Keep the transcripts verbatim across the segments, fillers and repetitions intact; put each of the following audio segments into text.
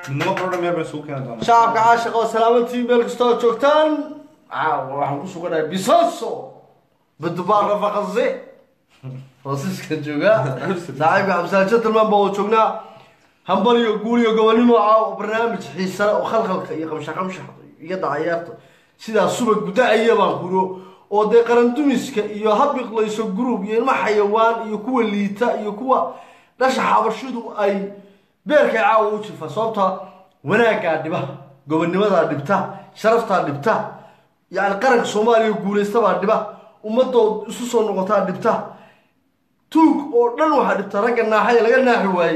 midnimo qoro meel bay suuq keenay doonaa shacabka caashiqa oo salaamantiin meel kasta oo joogtaan waxaan ku suganahay bisaaso badbaar rafaqase rasiiska jooga saaxiibka cabsaajo tilmaan baa wada joognaa hambal iyo guul iyo gobonimo caaw barnaamij xiisa oo khalkhalka iyo qamsha qamsha iyo dacayaarta sidaa subag gudacaya baan kuro oo dee qaran dumiska iyo habiqlayso group iyo ilma xayawaan iyo kuwa liita iyo kuwa dhasha xabashidu ay beerka caawa u jifa sababta wanaaga dhiba gobonimada dhibta sharafta dhibta yani qaranka Soomaaliya guuleysta baa dhiba ummadooda isu soo noqotaa dhibta tuug oo dhan waxa dhibta ragga naaxay laga naaxi waayay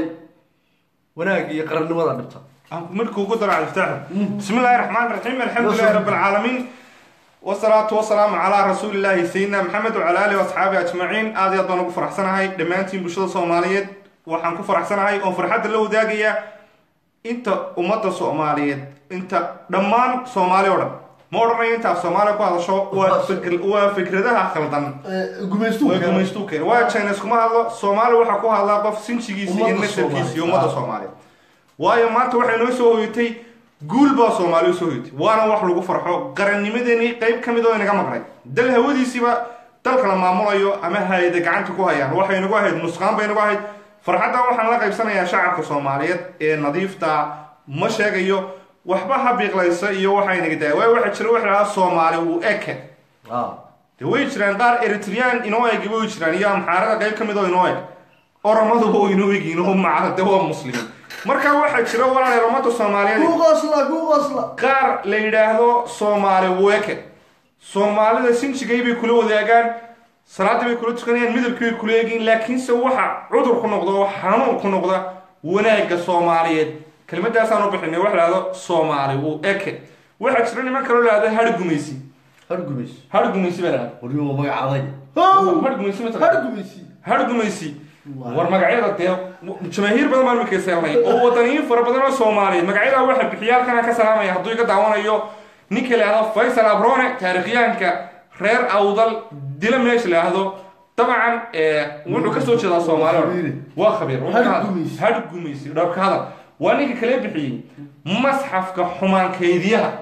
wanaag iyo qarannimada dhibta markuu ugu daro iftaax bismillaahir rahmaanir rahiim alxamdulillahi rabbil caalamiin wasalaatu wasalaamu calaa rasuulillahi sayyidina maxamed wa ala alihi wa asxaabihi ajmaciin aad iyo aad baan ugu faraxsanahay dhammaantiin bulshada Soomaaliyeed waxaan ku faraxsanahay oo farxadda la wadaagaya inta ummadda Soomaaliyeed inta dhammaan Soomaali oo dhan ma odhanayo inta Soomaali ku hadasho waa fikir waa fikradaha khaldan gumaystu waa gumaystu keen waa Chinese kuma hadlo Soomaali waxa ku hadla qof sinjigiisa iyo nasabkiisa iyo ummadda Soomaaliyeed waayo maanta waxay noo soo hoytay guul baa Soomaali soo hoytay waana wax lagu farxo qarannimadeeni qayb kamid oo inaga maqnay dal hawadiisiba dalka la maamulayo ama hay'ada gacanta ku hayaan waxay nagu ahayd nusqaan bay nagu ahayd farxadda waxaan la qaybsanayaa shacabka Soomaaliyeed ee nadiifta ma sheegayo waxba habiqlaysa iyo waxay naga daa way waxa jira waxa Soomaali uu eke ah de way jiraan qaar Eritrean inoo ay gabo jiraan iyo amxaarada qayb kamid oo inoo ay oromadu oo inoo yihiin oo macalada waa muslimiin marka waxa jira walaal oromada Soomaaliyeed ku qosla ku qosla qaar la yiraahdo Soomaali uu eke Soomaalida sinjigay bay kula wadaagaan salaad bay kula tukanayaan midabkii kula eegin laakiin se waxa cudur ku noqdo xanuun ku noqda wanaaga Soomaaliyeed كلمة أنا بحنا واحد هذا صومالي وأكل واحد شرني ما كانوا هذا هرجوميسي هرجوميسي هرجوميسي بلا وريهم ما عضي هرجوميسي مثلا هرجوميسي هرجوميسي ورمجعيرة تيا جماهير بدل ما المكسرين أو وطنيين فربنا صومالي مجعيرة واحد بحيال كان كسلامة يحطوا يقطع وانا يو نيكل هذا فيصل أبرونة تاريخيا كرير أوضل دلم ليش لهذا طبعا وانو كسوتش هذا صومالي وخبير هرجوميسي هرجوميسي رابك هذا وانيك كلام بحي مصحف كحمان كيديها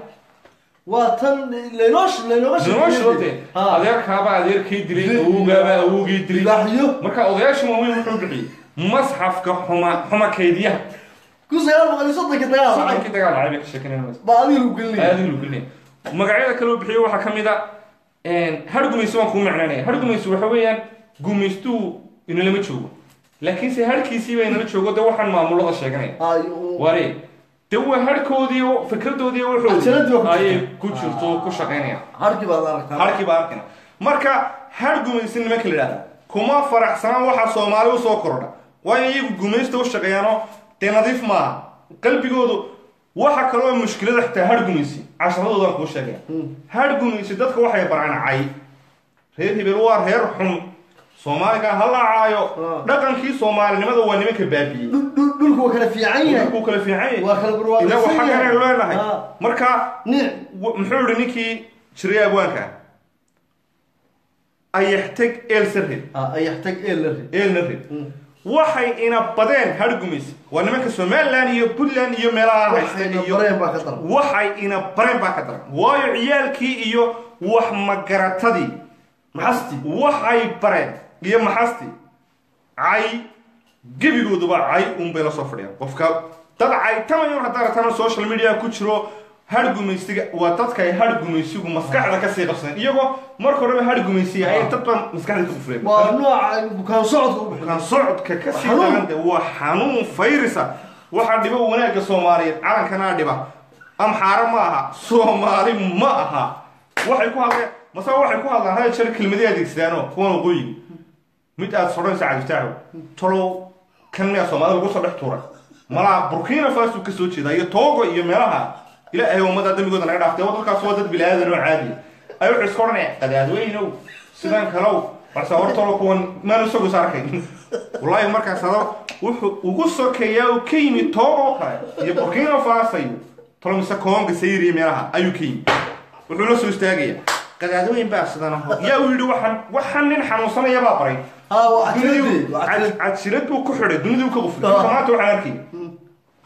وطن لنوش لنوش لنوش روتي هذا كابا هذا كيدري وجابا وجدري مركا أضياش مهم محب بحي مصحف كحمان حما كيديها كوز يا رب صدق كده صدق كده على عيبك شكلنا بس بعدين لو قلني هذه لو قلني مقعيدا كلو بحي waxa kamida een hargu meesoo ku macnaanay hargu meesoo waxa weeyaan gumaystu in lama joogo laakiin si harkiisii bay nala joogo de waxaan maamulada sheeganay wari de waa harkoodii oo fikradoodii wuxuu ay ku jirto ku shaqeynaya harkii baa aragtaa harkii baa arkina marka hargumaysin nima kala yiraahdo kuma faraxsan waxa Soomaali u soo kordha way iyagu gumaysto shaqeeyano de nadiif ma qalbigoodu waxa kale oo mushkilada xitaa hargumaysi casharadooda ku sheegay hargumaysi dadka waxay baracnacay reer hebel waa reer xun Soomaaliga hala caayo dhaqankii Soomaalinimada waa nimanka baabiyay dhulku waa kala fiican yahay dhulku kala fiican yahay waa kala barwaaqo ina waxa kale loo leeyahay marka muxuu yiri ninkii jiray abwaanka ay yaxtag eel sarri ay yaxtag eel sarri eel sarri waxay ina badeen hargumis waa nimanka Soomaaliland iyo Puntland iyo meelaha haysteen iyo waxay ina bareen baa ka daran waayo ciyaalkii iyo wax magaratadii maxasti waxay bareen iyo maxasti ay gabigooduba ay un bay la soo fadhiyaan qofka dad ay tamayo hadda tan social media ku jiro hargumeysiga waa dadka ay hargumeysigu maskaxda ka sii qabsan iyagoo marka hore hargumeysiga ay dad ban maskaxda ku fureen waa nooc bukaan socodka u bukaan socodka ka sii daran waa xanuun fayrisa waxa dhibo wanaaga Soomaaliyeed calankana dhiba am xaram ma aha Soomaali ma aha waxay ku hadleen مثلا واحد يكون هذا هاي الشركة المدينة دي كسرانو كون قوي متى صورين ساعة يفتحوا تلو كان يا سوما هذا القصة بحثورة ملا بوركينا فاسو كسوتشي ده يتوقع يملها إلى أيوة مدى دم يقول أنا عرفت وضل كسوة بالهذا النوع عادي أيوة عسكرنا قد هذوينو سيدان كلو بس أورط لو كون ما نسوق ساركين والله مركز هذا وقصة كيا وكيمي توقع يبوركينا فاسو تلو مسكون قصير يملها أيوة كيم وحلو سوستاجية قد هذوين بس أنا يا ولد وحن وحن حنوصلنا يا بابري ها وعشرة عشرة وكحرة دنيا وكغفل كمان توحركي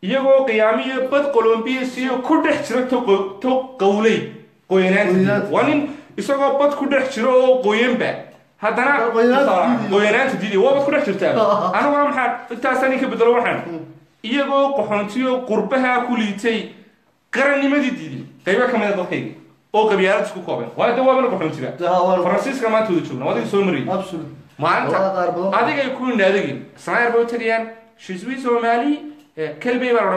iyagoo qiyaamiyo bad qolombiyas iyo ku dhex jira to qawley qoyanaanta waa nin isagoo bad ku dhex jiro oo qoyanba haddana qoyanaanta diiday waa bad ku dhex jirtaa aniguna maxaa intaasa nin ka bedelo waxaan iyagoo qaxoontiyo qurbaha ku liitay qarannimadii diiday qaybo ka mida dadkayga oo qabyaalad isku kooban waayo de waabana qaxoontiga faransiiska maanta wada joogna adiga soo marayay maalinta adigay ku inaadagin sanaayar bay u tagayaan shiswi soomaali kelbey baa la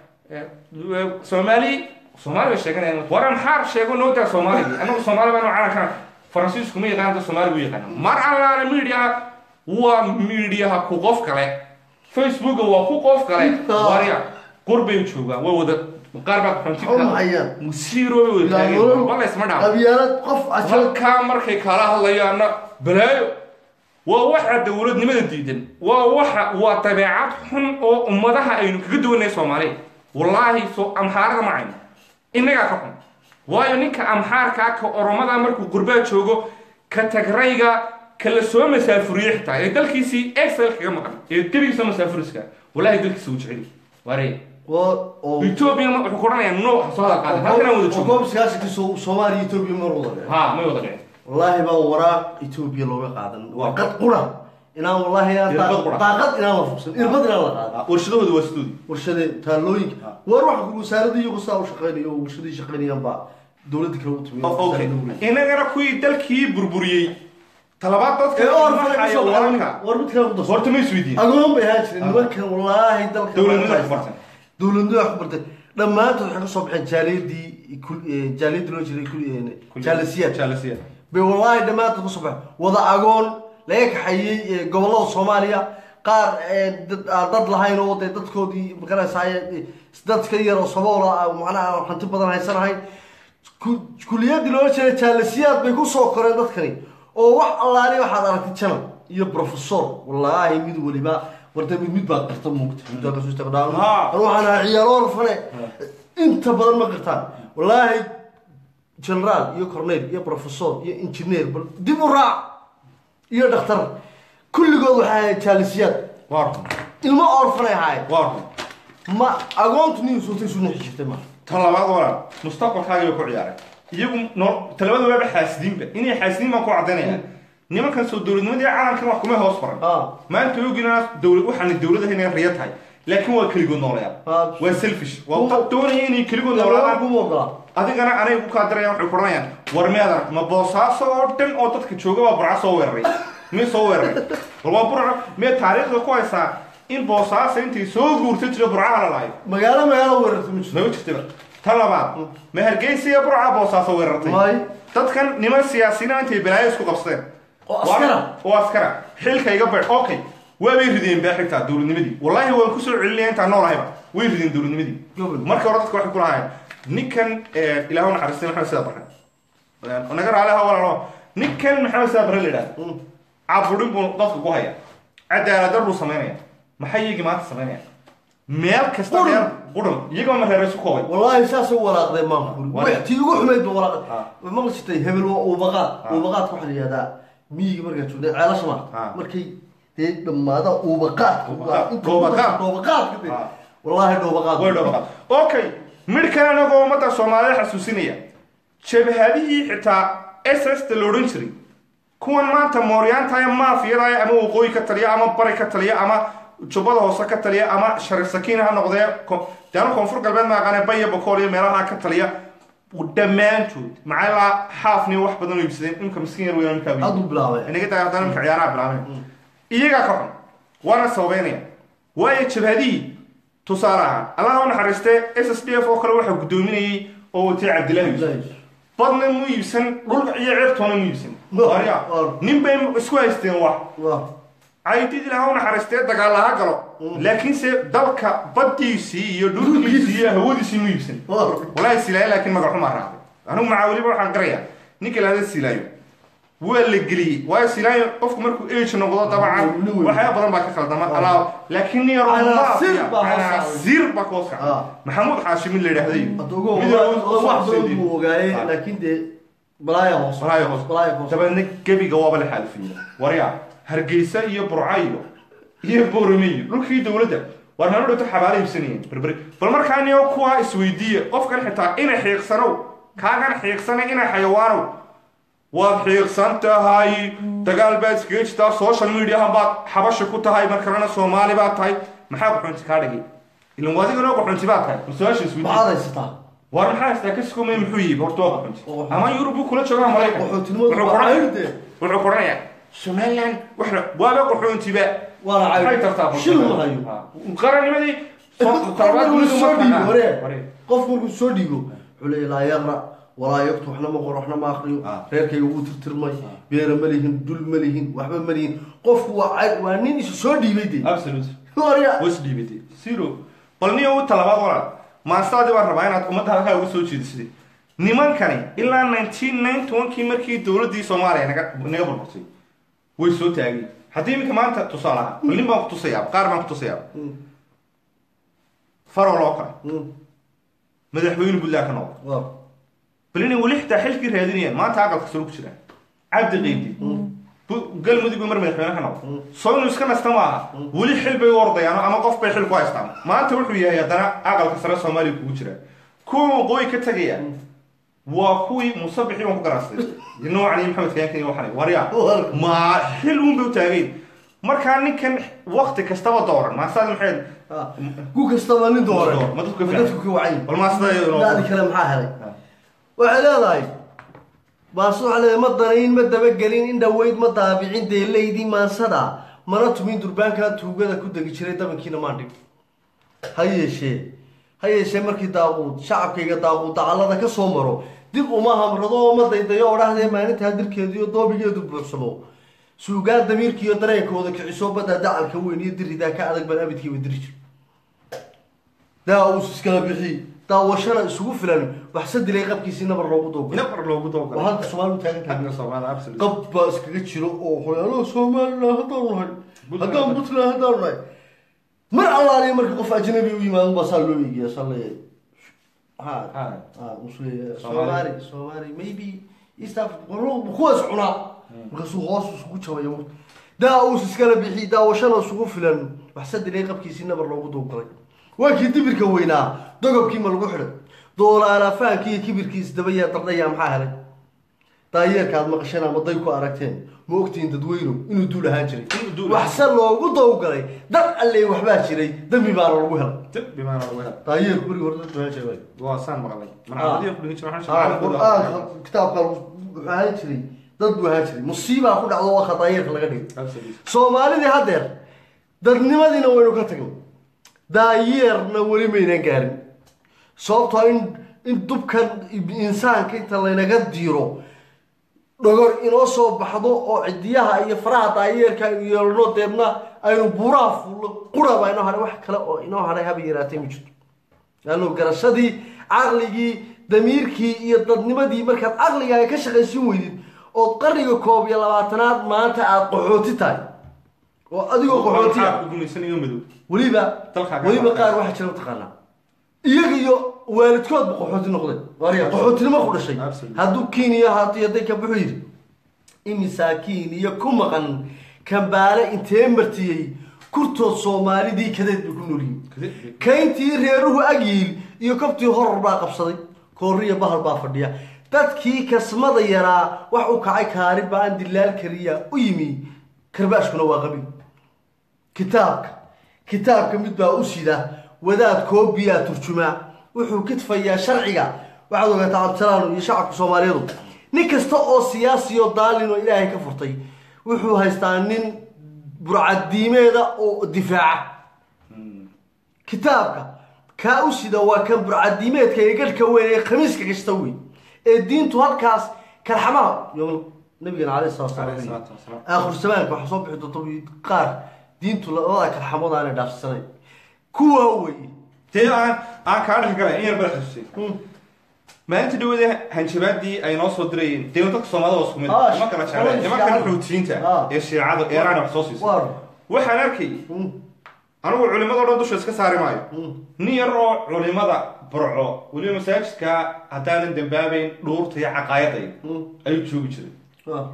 odhan soomaali soomaali bay sheeganayaan waran xaar sheego noodaa soomaaligi annagu soomaali baanu calanka faransiisku ma yaqaan da soomaali buu yaqaana mar allaale media waa mediaha ku qof kale facebooka waa ku qof kale warya qurbay joogaan way wada qaar baa qaxoontiga musiiro way wada taageen bal isma dhaaf qabyaalad qof halkaa markay kala hadlayaanna balaayo waa waxa dowladnimada diidan waa waxa waa dabeecad xun oo ummadaha aynu kaga duwanay Soomaaliya wallahi soo amxaarada ma ayna inaga ka xun waayo ninka amxaarka ka oromada markuu qurbaa joogo ka tagrayga kala soo masaafuriyo xitaa ee dalkiisii excel kaga maqan ee gabiisa masaafuriska wallahi dalkiisa uu jecel waree oo Ethiopia ma wuxuu qoranayaa no soo hada qaadan halkan wada joogo qof siyaasi soo Soomaaliya Ethiopia ma wada ha ma wada dhicin والله ما وراء إثيوبيا لو قاعدن وقد قرا إنا والله يا طاقت إنا مفصل إربط إنا لقاعد ورشدوه دو وستودي ورشدي تالوين وروح كل ساردي يقصا وشقيني ورشدي شقيني ينبع دولة كروت أوكي إنا غير كوي دلكي بربوريي طلبات ضد كذا وربط كذا قدس ورت ما سويدين أقولهم بهاجر نمكن والله دلك دولة نوح برتن دولة نوح برتن لما أنتوا حكوا صبح جاليدي كل جاليد لو جري كل جالسيات جالسيات والله دمات الصبح وضع أقول ليك حي قبل الصومالية قار ضد لهاي نوضي ضد كودي بقرا ساي ضد كير وصبورة ومعناها حنتي بدل هاي السنة هاي كليات دلوقتي جالسيات بيكون سكر ضد كني أو وح الله عليه واحد على تتشمل يا بروفيسور والله ميد ولي ما ورد ميد بقى قرطم موقت ده بس استخدام أروح أنا عيالور فني أنت بدل ما قرطان والله جنرال يا كورنيل يا بروفيسور يا انجينير دي مرا يا دكتور كل جود حاجه جالسيات وارد ilma orfanay haay وارد ma agoontu soo tiisuna xishitay ma talabaad wala mustaqbalkaaga ku ciyaaray iyagu talabada waa xaasdiinba inay xaasdiin ma ku cadanayaan nimankan soo dawladnimadii caalamkan wax kuma hoos faran maanta oogina dawlad waxaan dawladaha inay riyo tahay laakiin waa kaligood noolayaan waa selfish waa doonayeen inay kaligood noolaan adigana anay ku ka darayaan wuxuu qoranayaan war meeda ma boosaaso oo dhan oo dadka jooga waa burca soo weeraray mi soo weeraray waa burca me taariikhda ku haysa in boosaaso intii soo guurtay jira burca la laayo magaalo magaalo weerartay ma jirto talabaad ma hargeysa burca boosaaso weerartay dadkan niman siyaasiyiin intay balaayo isku qabsadeen askara oo askara xilka iga beer okay waa bay rideen baaxigta dawladnimadii wallahi waan ku soo celinay inta noolahayba way rideen dawladnimadii marka hore dadku waxay ku lahaayeen ninkan ilaahu naxariistay maxamed saad barre anaga raalaha walaalo ninkan maxamed saad barre leeyahay caburin buu dadku ku haya cadaalad darbu sameynaya maxay yigi maanta sameynaya meel kasta meel qudun iyaga ma reeray isku koobay wallahi saas uu walaaqday ma wixii ugu xumeyd buu walaaqay ma qasitay hebel oo baqaad oo baqaad ku xiliyada miyiga marka joogay ceelasha ma markay dee dhamaada oo baqaad oo baqaad oo baqaad wallahi oo baqaad way baqaad okay midkan anagoo umada Soomaaliya xasuusinaya jabhadihii xitaa S S ta looran jiray kuwan maanta mooryaanta ay maafiyada ama waqooyi ka taliya ama bari ka taliya ama jubada hoose ka taliya ama sharif sakiin ha noqdee jaano koonfur galbeed ma aqaan bay boqol iyo meelaha ka taliya ودمانتود معلا حافني واحد بدون يبسدين إنكم مسكين ويا إنكم بيجي. أدو بلاوي. إنك ده هذا إنك عيارة بلاوي. إيجا كفن. وأنا سويني. ويا شبهدي تصارعها. الله أنا حرسته إس إس دي إف أخر واحد قدوميني أو تعب دلائل. بدنا مو يبسن ربع يعرف تونا مو يبسن. واريا. نبين سكويستين واحد. عيدي لها أنا حرسته دقال لها قلو. لكن سي دلك بديسي يدوكيسي هوديسي مو يبسن. ولا السلاي لكن ما قحوم أراضي. أنا معاولي بروح عن قرية. نيكل هذا السلاي. ولا قلي. وهاي السلاي قف مركو إيش نقطة طبعا. وحياة بدن باك خلط ما الله. لكني رمضان. أنا زير بكوسع. محمود حاشم اللي رهدي. واحد ضربه جاي لكن ده بلايا هوس. بلايا هوس. بلايا هوس. طبعا إنك كبي جواب الحال فيه. وريا. هرجيسة يبرعيو. يبورمي. لو كي دولته. war ma dhawto xabaale ibsanayeen berberi bal markaan iyo kuwa isweydiiye qofkan xitaa ina xiiqsano kaagan xiiqsanay ina xayawaano waad xiiqsan tahay dagaal baad iskaga jirtaa social media baad xabasha ku tahay markalena Soomaali baad tahay maxaa quxunti ka dhigay ilan waadiga quxunti baad tahay su'aasha isweydiiye maxaad haysataa war maxaa istaa kasku ma muxuu yihi horto quxunti ama Yurub kula jooga Mareykan quxuntinimadu waa ayde wuxuu qoraya Somaliland waxa waaba quxunti ba wala ay tartaa shil ma hayo qarannimadii qof markuu soo dhigo xulay la yaqra ولا يكتب احنا ما قر احنا ما اخريو reerkay ugu tirtirmay beera malihin dul malihin waxba malihin qof waa waa nin isu soo dhiibay absolutely wariya was dhiibay zero balniyo uu talabaad wala ma astaadi baa rabaa inaad umada halka ugu soo jeedisay nimankani ilaa nineteen ninety-one kii markii dawladii Soomaaliya naga naga burburtay way soo taagay hadii imika maanta tusaalaha balin baan ku tusayaa qaar baan ku tusayaa faro loo kala madaxweyne bullaa ka noqdo بليني ولحتى حلكي رهادينيا ما تعقل كسروك جرا عبد غيدي قال مدي بمر من خلنا حنا صون اسكن استمع ولي حل بي ورضي انا اما قف بي حل كويس تام ما انت وحو يا دنا عقل كسر Soomaali ku jira كو قوي كتغيا وكوي مصبحي ما قراستي انه علي محمد كان كان وحني وريا ما حلون بو تاغين marka ninkan waqti kastaba dooran ma saad maxay ku kastaba nin dooran ma dadku ku wacay bal ma saad daadi kale maxaa helay وعلى باسو على مدنين مدبغلين ان دويد ما دابعين deelaydi maansada mana tumin durbaanka tuugada ku dagi jiray dabankiina maandhig hayeeshe hayeeshe markii daaqud shacabkayga daaqud dacalada ka soo maro dib uma hamrado ma daydayo orahdee maalinta hadirkeediyo doobigeedu buuxsamo suugaa damiirkiyo dareenkooda kiciso bada dacalka weyn iyo dirida ka adag bal abidkii wadirij daa uu iskala bixi daawashana isugu filan wax sadilay qabkiisii nabar loogu doogo nabar loogu doogo waxa Soomaalidu taagan tahay Soomaaliya absolutely qab ba iskaga jiro oo xoolo Soomaaliya hadaan nahay hadaan butla hadaan nahay mar allaaliye markii qof ajnabi u yimaado ba sal loo iigiyo salay ha ha musliye Soomaali Soomaali maybe East Africa qoro kuwaas cuna markaas hoos isugu jawayo daa uu iskala bixi daawashana isugu filan wax sadilay qabkiisii nabar loogu doogo waakii dibirka weynaa dogobkii ma lagu xidhay doolaala faankii kibirkiis dabaya dardaya maxaa helay taayeerkaad maqasheen ama day ku aragteen ma ogtiin dadweyno inuu duul ahaan jiray wax se loogu dowgalay dad alle waxbaa jiray dambi baana lagu helay dambi baana lagu helay taayeer guriga hore dad baa jiray waa saan maqlay manacadiyo ku dhigin jiray quraan kitaabka wuxuu ahaan jiray dad buu ahaan jiray musiiba ku dhacdo waa taayeerka laga dhigay Soomaalida hadeer dadnimadiina waynu ka tagnay daayeerna wali maynan gaarin sababtoo in in dubkan insaanka inta laynaga diiro dhogor inoo soo baxdo oo cidiyaha iyo faraha daayeerka iyo loo deebna aynu buuraha fuulo quraba inoo haray wax kale oo inoo haray hab yaraatay ma jirto laano garashadii aqligii damiirkii iyo dadnimadii markaad aqligaaga ka shaqaysin weydid oo qarniga koob iyo labaatanaad maanta aad qaxooti tahay oo adigoo qaxooti ku gumaysan iyo madow waliba waliba qaar waxa jira taqaana iyaga iyo waalidkood qaxooti noqday wariya qaxootinimo ku dhashay haduu Kenya haatiyo dadka buxuu yiri imisaakiin iyo ku maqan kambaale intee martiyay kurtood Soomaalidii kadeed ku nooliyay kayntii reeruhu agiil iyo kabtii horor baa qabsaday kooriya bahal baa fadhiya dadkii kasmada yaraa wax u kacay kaari baan dilaal kariya u yimi karbaashkuna waa qabi kitaabka kitaabka mid baa u sida wadaad koobiya turjuma wuxuu kidfayaa sharciga waxa uu ogaataa abtiraan iyo shacabka Soomaaliyeed nin kasta oo siyaasi oo daalin oo Ilaahay ka furtay wuxuu haystaa nin burcadiimeeda oo difaaca kitaabka ka u sida waa kan burcadiimeedka ee galka weyn ee khamiiska kasta weyn ee diintu halkaas kalxamaha yowm nabiga alayhi salaatu wasalaam aakhir zamaanka waxa soo bixi doonta qaar diintu labada kalxamood aan dhaafsanay kuwa way tii aan aan ka dhigay galay in yar baa xusay ما أنت دوده هنشبادي أي ناس ودرين تيمتك صمادة وسكمل ما كنا شغالين ما كنا حوتين تا إيش عاد إيران وحصوصي وحنركي أنا والعلماء ده ردوش إسكا ساري ماي نيرو علماء برعو ولي مساج كا هتان دبابين دور تي عقايدي أي شو بيجري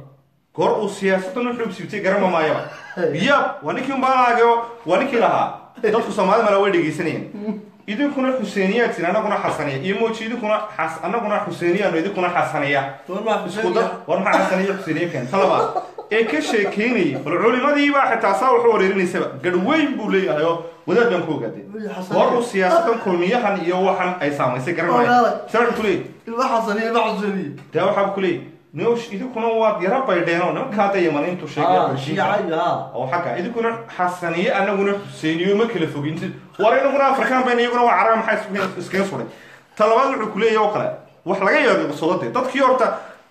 كور السياسة نحب سبتي جرام مايا ياب ونكيم بالاجو ونكي لها dadku Soomaali mala way dhageysanayeen idinkuna Xuseeniyaad tiin anaguna Xasaniya iyo mooji idinkuna xas anaguna Xuseeniyaad idinkuna Xasaniya war ma Xasaniya Xuseeniya kan talaba ee ka sheekeynay bal culimadii baa xitaa saa wuxuu wareerinaysa gadweyn buu leeyahay oo wadaadkan ku ogaaday war uu siyaasadan kulmiyahan iyo waxan ay saameysay garanayaan sabab kulay ilma Xasaniya ilma Xuseeniya taa waxa kulay نوش إذا waa yara baydheeno nimanka hadda Yamaniintu sheegay shiicayga oo xaqa idinku Xasaniye anaguna Xuseeniyo ma kala foginti war inaguna Afrikaan baan iyaguna waa carab maxay iska suray talabaad wuxuu ku leeyahay oo kale wax laga yaabo sododee dadkii horta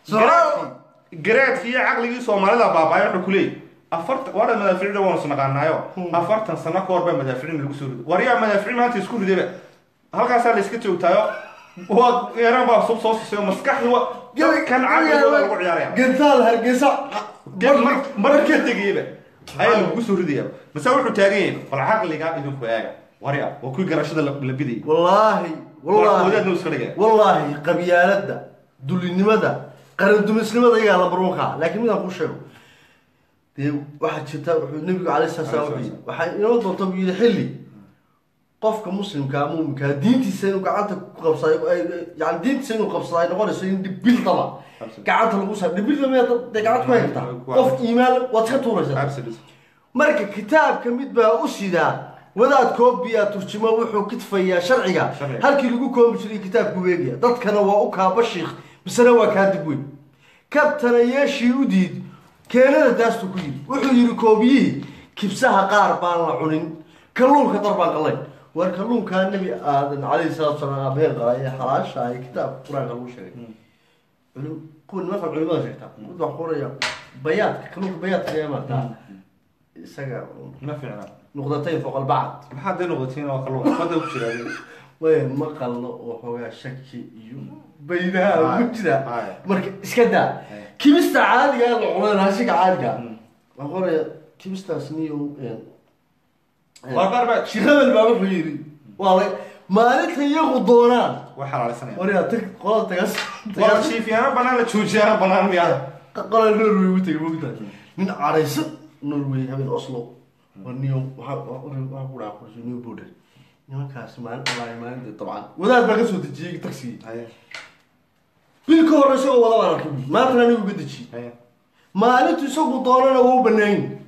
garaadkii aqligii Soomaalida baabaay wuxuu ku leeyahay afarta wada madaaficida waan sanaqaanayo afartan sano ka hor baa madaaficin lagu soo riday war yaa madaaficin maanta isku ridayba halkaas la iska joogtaayo waa yaraan baa soo soo soo maskaxdu kan caqliga lagu ciyaaraya gantaal hargeysa marka tagiiba ay lagu soo ridaya masa wuxuu taagan yahay wal caqliga idinku eega wariya waa ku garashada la biday wallahi wallahi wallahi qabyaalada dulinimada qaran dumisnimada iyaga la baruuqa laakiin midaan ku sheego dee waxa jirta wuxuu nabiga kaleey sallallahu waxa inoo doonto biyada xilli qofka muslimka muuminka diintiisa inuu gacanta ku qabsaday yani diintiisa inuu qabsaday noqonayso in dibil taba gacanta lagu saar dibil ma dad gacanta ku haysta qof iimaan wad ka tuuraysa marka kitaabka mid baa u sida wadaad koobiya turjuma wuxuu kitfayaa sharciga halkii lagu koobi jiray kitaabku weegiya dadkana waa u kaaba sheekh bisana waa ka dib weyn kabtana yeeshii u diid keenada daastu ku yiri wuxuu yiri koobiyi kibsaha qaar baan la cunin kalluunka darbaan qalay war kalluunka nabi aadan alayhi salatu wasallam abeen qaay xalaasha ay kitaab quraanka lagu sheegay culum kun ma fa culimada sheegta wax qoraya bayaadka kalluunka bayaadka ee marta isaga ma fiicna نقطتين فوق البعض ما حد نقطتين او خلوه ما دو جيرادي وين ما قلنا وحوغا شكي بينها وجدا marka iska daa kimista caadiga la cunaan hashiga caadiga waan qoraya kimistas niyo een waa qarba shirada baa wuxuu yiri waa maalinta iyagu doonaan wax xalaalsanaya wariya tag qolada tagas waa shiifiyana banaan la joojiyana banaan miya qolada Norway u tagay moogta min araysa Norway habeen Oslo ونيو وحاب وحاب ولا أقول نيو بودر نيو كاس مان الله يمان طبعا وذا بقى سوت تجيك تاكسي بالكور شو ولا ولا ما ترى نيو بدشي ما أنت تسوق طارنا وهو بنين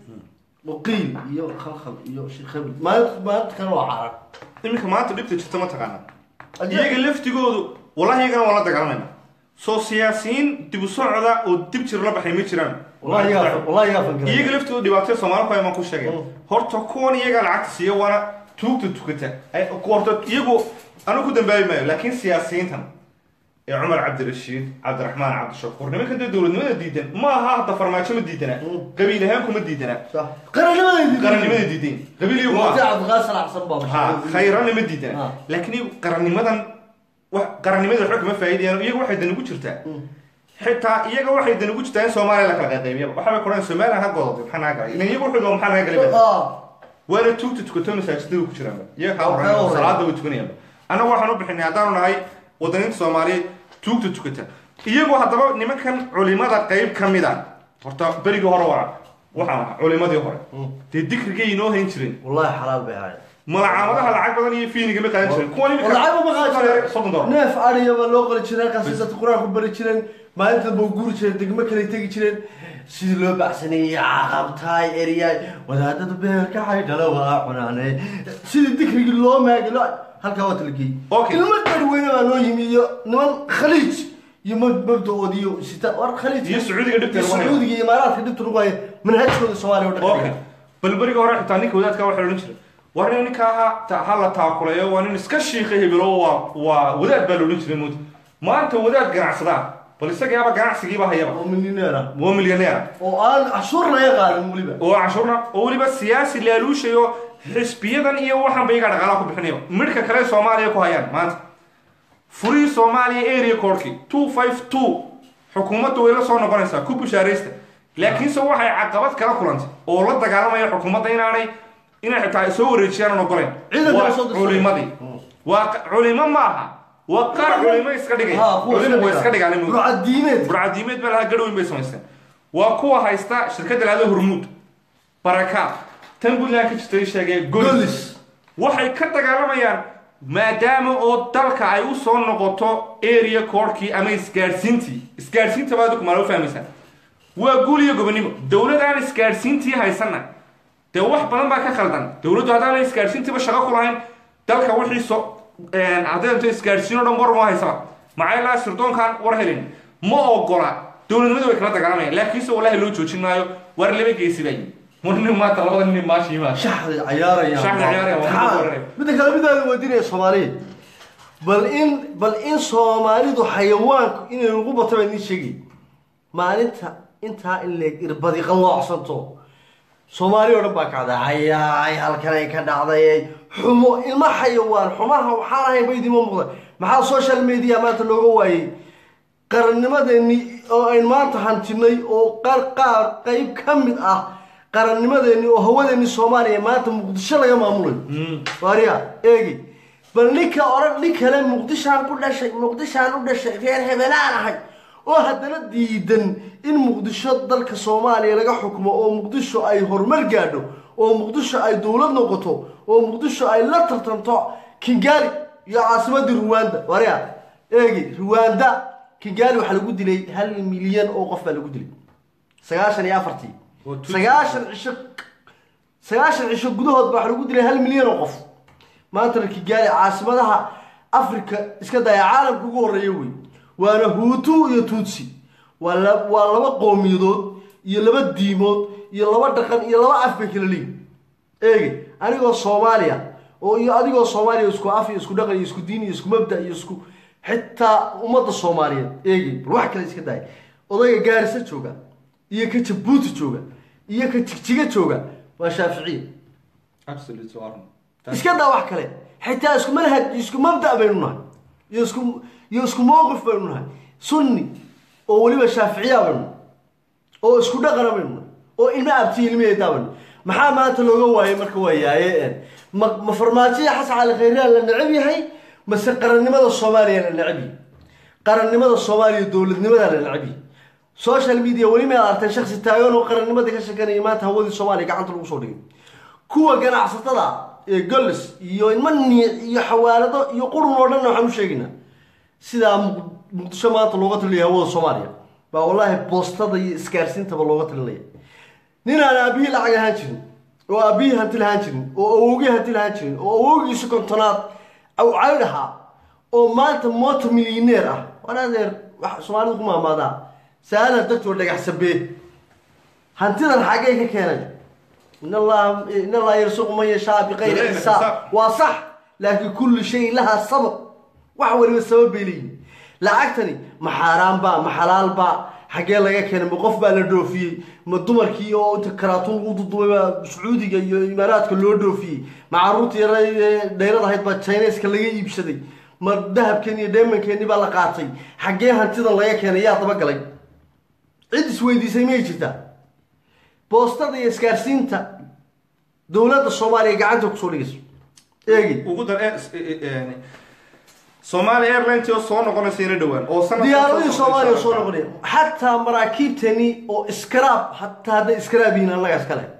وقيل يو خل خل يو شيء خبل ما ما كانوا عارف إنك ما تبي تجتمع تكانا يجي لفت يقولوا والله يجي ولا تكلمنا سو سياسيين تبوا صعدة وتبتشر ربح يمشيران والله يا والله يا فنجر يجي لفتو دبعتي سمارة كوي ما كوش شيء هرت كون يجي العكس يا وانا توك تتوكته أي كورت يجو أنا كنت باي ما لكن سياسيين هم عمر عبد الرشيد عبد الرحمن عبد الشكور نمك كده دول نمك ديدن ما ها تفرماتش مديدنا قبيلة هامكم مديدنا صح قرن ما ديدن قرن ما ديدين قبيلة يوم ما تعب غاسل أحسن بابا ها خيرنا مديدنا لكن قرن مدن قرن مدن الحكم فايد يعني يجو واحد نقول شرته حتى يجا واحد نقول تاني سومالي لك القديمية وحنا كنا سومالي هقولوا بحنا قال إن يجوا واحد ومحنا قال آه ولا توت تكتم مساجد وكشرنا يجا هاو صلاة وتكوني أنا واحد نبحني هذا هاي ودنين سومالي توت تكتم يجوا هذا نما كان علماء قريب كميدا ورتا بريجو هرورا وحنا علماء دي هرا تديك رجي نو هنشرين والله حلال بهاي ما عاملها العقبة اللي فيني قبل كان يشرين كوني العقبة ما قاعد صدق نف علي ولا قل شرين كاسيسة القرآن كبر شرين ما أنت بوجود شرين دقمة كلي تيجي شرين سيلو بعسني عقبتاي إرياي وهذا تبين كحي دلوا عنانه سيد الذكر الله ما قال هل كوات لقي كلمة كروينا ما نو يمي نمان خليج يمد مبدأ وديو ستة ور خليج يسعودي قدرت السعودية الإمارات قدرت رواية من هالشغل الصومالي وده بالبريق وراح تانيك وذات كواحد نشر ورني كها تحلا تاكله وأنا نسكشي خيه بلوا وذات بالو نشر موت ما أنت وذات قناع صداع بلسه جابا قناع سجيبها هيبا ومليونيرا ومليونيرا وقال عشورنا يا قال مولبا وعشورنا ولبا السياسي اللي قالوا شيء حسبيا إيه واحد بيقعد على كل بحنيه مركا كلا سوماليا كهيان ما أنت فري سوماليا إيريا كوركي مئتين وخمسة وخمسين حكومته ولا صار نقرنسا كوب شاريسته لكن سوى هاي عقبات كلا كلانت والله دجالة ما هي حكومة هنا إن حتى يسوي رجال نقرن علماء وعلماء معها وقار علماء يسكدي علماء يسكدي على مود برعديمت برعديمت بلها قدوم بيسمعسن وقوة هايستا شركة هذا هرمود بركات تنقول لك تشتري شيء جولس waxay ka dagaalamayaan maadaama oo dalka ay u soo noqoto area codekii ama isgaadhsiintii isgaadhsiinta baad kumala u fahmaysaa waa guul iyo gobonimo dowlad aan isgaadhsiintii haysana dee wax badan baa ka khaldan dowladdu haddaan isgaadhsiintiiba shaqo ku lahayn dalka wixii soo caddeynto isgaadhsiin o dhan war ma haysaba maxaa ilaa sirdoonkaan war helin ma ogola dowladnimadu way kala dagaalamayaan laakiinse wallahi loo joojin maayo war laba geesi baa yimi nin maanta labada nin maashi ma shaxda ciyaaraya shaxda ciyaaraya midda kale midaada weydiinaya soomaaliya bal in bal in soomaalidu xayawaanku inay ugu bato baa idin sheegay maalinta intaa in leeg irbadi qalloocsanto soomaali oo dhan baa kacday hayaay halkan ay ka dhacday xumo ilma xayawaan xumaha waxaan ahayn ba idinma muuqda maxaa social media maanta looga waayey qarannimadeennii oo ayn maanta hantinay oo qaar qaar qayb ka mid ah qarannimadeennii oo hawadeennii soomaaliya maanta muqdisho laga maamulay waariya eegi bal ninka oran nin kale muqdishaan ku dhashay muqdishaan u dhashay reer hebelaan ahay oo haddana diidan in muqdisho dalka soomaaliya laga xukumo oo muqdisho ay horumar gaadho oo muqdisho ay dowlad noqoto oo muqdisho ay la tartanto kingaali iyo caasimadii ruwanda waariya eegi ruwanda kingaali waxaa lagu dilay hal milyan oo qof baa lagu dilay sagaashan iyo afartii sagaashan cisho sagaashan cisho gudahood baa waxaa lagu dilay hal milyan oo qof maanta kingaali caasimadaha africa iska daya caalamka ugu horreeya wey waana huutu iyo tuutsi waa waa laba qoomiyadood iyo laba diimood iyo laba dhaqan iyo laba af bay kala leeyihin eegi anigoo soomaaliya oo iyo adigoo soomaaliya isku af iyo isku dhaqan iyo isku diin iyo isku mabda iyo isku xitaa ummadda soomaaliyeed eegi bal wax kale iska daaya odayga gaarisa jooga iyo ka jabuuti jooga iyo ka jigjiga jooga waa shaaficiya iska daa wax kale xitaa isku manhaj isku mabda baynu nahay iyo isku iyo isku mowqif baynu nahay sunni oo weliba shaaficiya baynu oo isku dhaqana baynu oo ilma abti ilmeedaa baynu maxaa maanta looga waayay marka waa yaayeen ma ma farmaajiya xasan cali khayriya la necab yahay mase qarannimada soomaaliya la necab yahay qarannimada soomaaliya dowladnimada la necab yahay social media weli ma aragtay shakhsi taagan oo qarannimada ka shaqeynaya maanta hawadii soomaaliya gacanta lagu soo dhigay kuwa ganacsatada ee golis iyo ilmani iyo xawaalado iyo qurun oo dhan waxaan u sheegaynaa sidaa muqdisho maanta looga taliya hawada soomaaliya baa wallaahi boostada iyo isgaarsiintaba looga talinaya nin aan aabihii lacag ahaan jirin oo aabihii hanti lahaan jirin oo awowgii hanti lahaan jirin oo awowgiisa kontonaad aw cayd ahaa oo maanta moota milyaneer ah waan adeer wax soomaalidu ku maamaadaa سألنا الدكتور لك حسبيه هنتظر حاجة كانت إن الله إن الله يرزق من يشاء بغير حساب وصح لكن كل شيء لها سبب وحول السبب لي لا أكتني ما حرام با ما حلال با حاجة لك كان مقف بالدو فيه مدمر كيو تكراتون وضد سعودي الإمارات كله دو فيه مع روتي دايرة هاي بتشينيس كله يبشدي ما ذهب كني دائما كني بالقاطي حاجة هنتظر لك كان يا طبق لك عد سويدي سميه جدا بوسطة إسكارسينتا دولة الصومالية قاعدة كسوليس إيه وقدر يعني صومالي إيرلاينز يوصلون قلنا سيني دوان أو سنة ديارين صومالي يوصلون قلنا حتى مراكب تاني أو إسكراب حتى هذا إسكرابين الله يسكله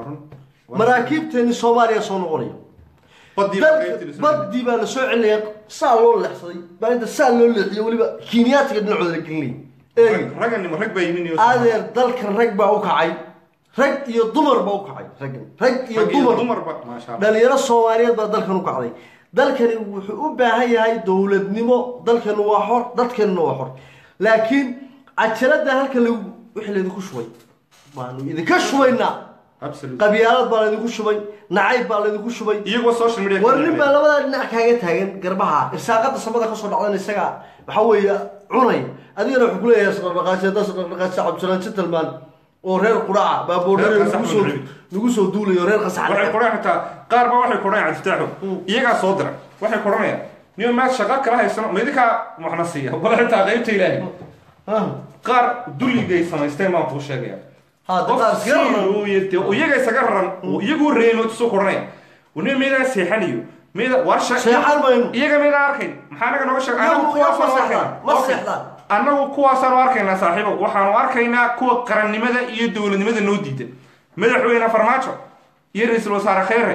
مراكب تاني صومالي يوصلون قلنا بدي بدي بقى السوق اللي سالوا اللي حصل بقى أنت سالوا اللي يقولي كينيات قد نعود الكلين ragani ma rag baa yimin adeer dalkan rag baa u kacay rag iyo dumar baa u kacay rag rag iyo dumar dumar ba ma sha Allah dhalinyaro Soomaaliyeed baa dalkan u kacday dalkani wuxuu u baahan yahay dawladnimo dalkan waa xor dadkan waa xor laakiin ajalada halkan lagu wixii la idinku shubay baanu idinka shubaynaa qabyaalad baa la idinku shubay nacayb baa la idinku shubay iyagoo social media warnin baa labada dhinac kaaga taagan garbaha irsaaqada samada ka soo dhacdan isaga waxa weeye cunay adigana wuxuu kuleeyahay sabaqaasha dad sabaqaasha Cabdullaan Gentleman oo reer quraaca baaboorada lagu soo lagu soo duulayo reer qasax waxay quraaxta qaar ba waxay quraacan iftaaxo iyaga soo dira waxay qoranayaan niyo ma shaqa kala haysano meedika muxnasiya wala xitaa qaybta ilaahay qaar duligay samaysteen ma uu sheegaya hada qaar oo yete oo iyaga isaga raran oo iyagu reeno soo qoranaya وني ميدا سيحانيو ميدا ورشة سيحان بينو إيجا ميدا أركين محانا نوغا شك أنا كوا صار أركين مصلحة أنا كوا صار أركين صاحبه وحنا أركينا كوا قرن ماذا يدول ماذا نوديد ماذا حوينا فرماتشو يرئيس الوزراء خيره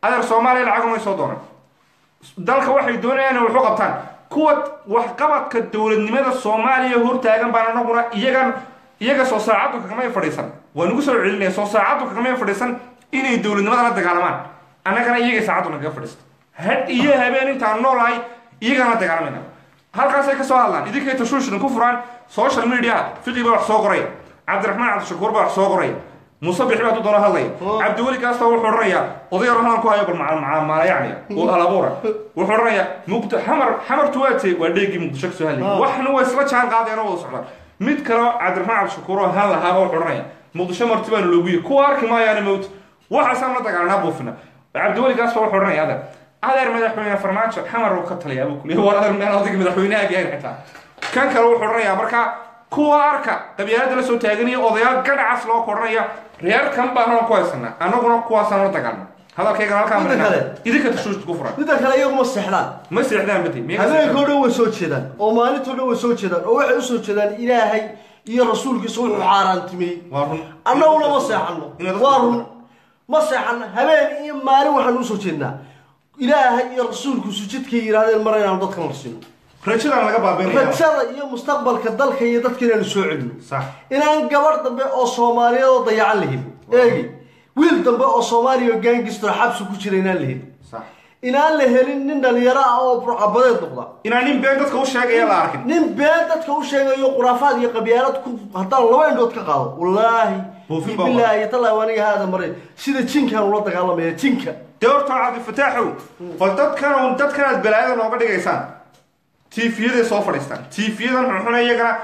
adeer soomaaliya lacag may soo doonaan dalka waxay doonayaan inay waxu qabtaan kuwa waxqabadka dowladnimada soomaaliya hortaagan baan anaguna iyagan iyaga soo saacaddu kagamay fadhiisan waa nagu soo celinaya soo saacaddu kagamay fadhiisan inay dowladnimada la dagaalamaan annagana iyaga saacaddu nagaga fadhiisto had iyo habeen intaan noolahay iyagana dagaalamayna halkaasay ka soo hadlaan idinkay tashuushdan ku furaan social media fiqi baa wax soo qoraya cabdiraxmaan cabdishakuur baa wax soo qoraya muuse bixi baa doona hadlaya cabdiweli kaasta wuxuu odhanayaa odayar halan ku hayo bal maala yacni oo halabuura wuxuu odhanayaa muqdo xamar xamar tuwaate waa dheegii muqdisho ka soo hadlayay waxna way isla jaan qaadeen oo wada socdaan mid kale cabdiraxmaan cabdishakuur oo hal lahaa oo wuxuu odhanaya muqdisho martibaana loogu yiri kuwa arki maayaana mowt waxaasaan la dagaalanaa buufina cabdiweli kaasta wuxuu odhanaya adeer adeer madaxweyne farmaajo xamar uu ka taliyaa buu kuliya war adeer meel adiga madaxweynaha gayn xitaa kan kale wuxuu odhanayaa markaa kuwa arka qabyaalada la soo taaganaya odayaal gadhacas loo koranaya reerkan baan horan ku haysanaa annaguna kuwaasaan la dagaalna hadalkaygan halkaa markaa idinka tashuushta ku furan midda kale iyagu ma seexdaan ma seexdaan badi habeenkoo dhan way soo jeedaan oo maalintoo dhan way soo jeedaan oo waxay u soo jeedaan ilaahay iyo rasuulkiisa wuxuu xaaraantimiyey waa run annaguna ma seexanno waa run ma seexanno habeen iyo maalin waxaan u soo jeednaa ilaahay iyo rasuulkiisu jidkay yidhahdeen mar inaanu dadka marsiino rajadaan laga baabiinaya rajada iyo mustaqbalka dalka iyo dadka inaanu soo celino sax inaan gabar dambe oo soomaaliyeed oo dayacan la helin eegi wiil dambe oo soomaaliya oo gaangistoo xabsi ku jira inaan la helin sax inaan la helin nin dhalinyaro ah oo burcabadeed noqda inaan nin been dadka u sheegaya la arkin nin been dadka u sheegayo quraafaad iyo qabyaalad ku haddaan laba indhood ka qaado wallaahi bilaahi talaahi waaniga haada maray sida jinkaan ula dagaalamaya jinka dee horta cabdifataaxow bal dadkan dadkanaad balaayada nooga dhigaysaan tiifiyaday soo fadhiistaan tiifiyadan xunxuna iyagana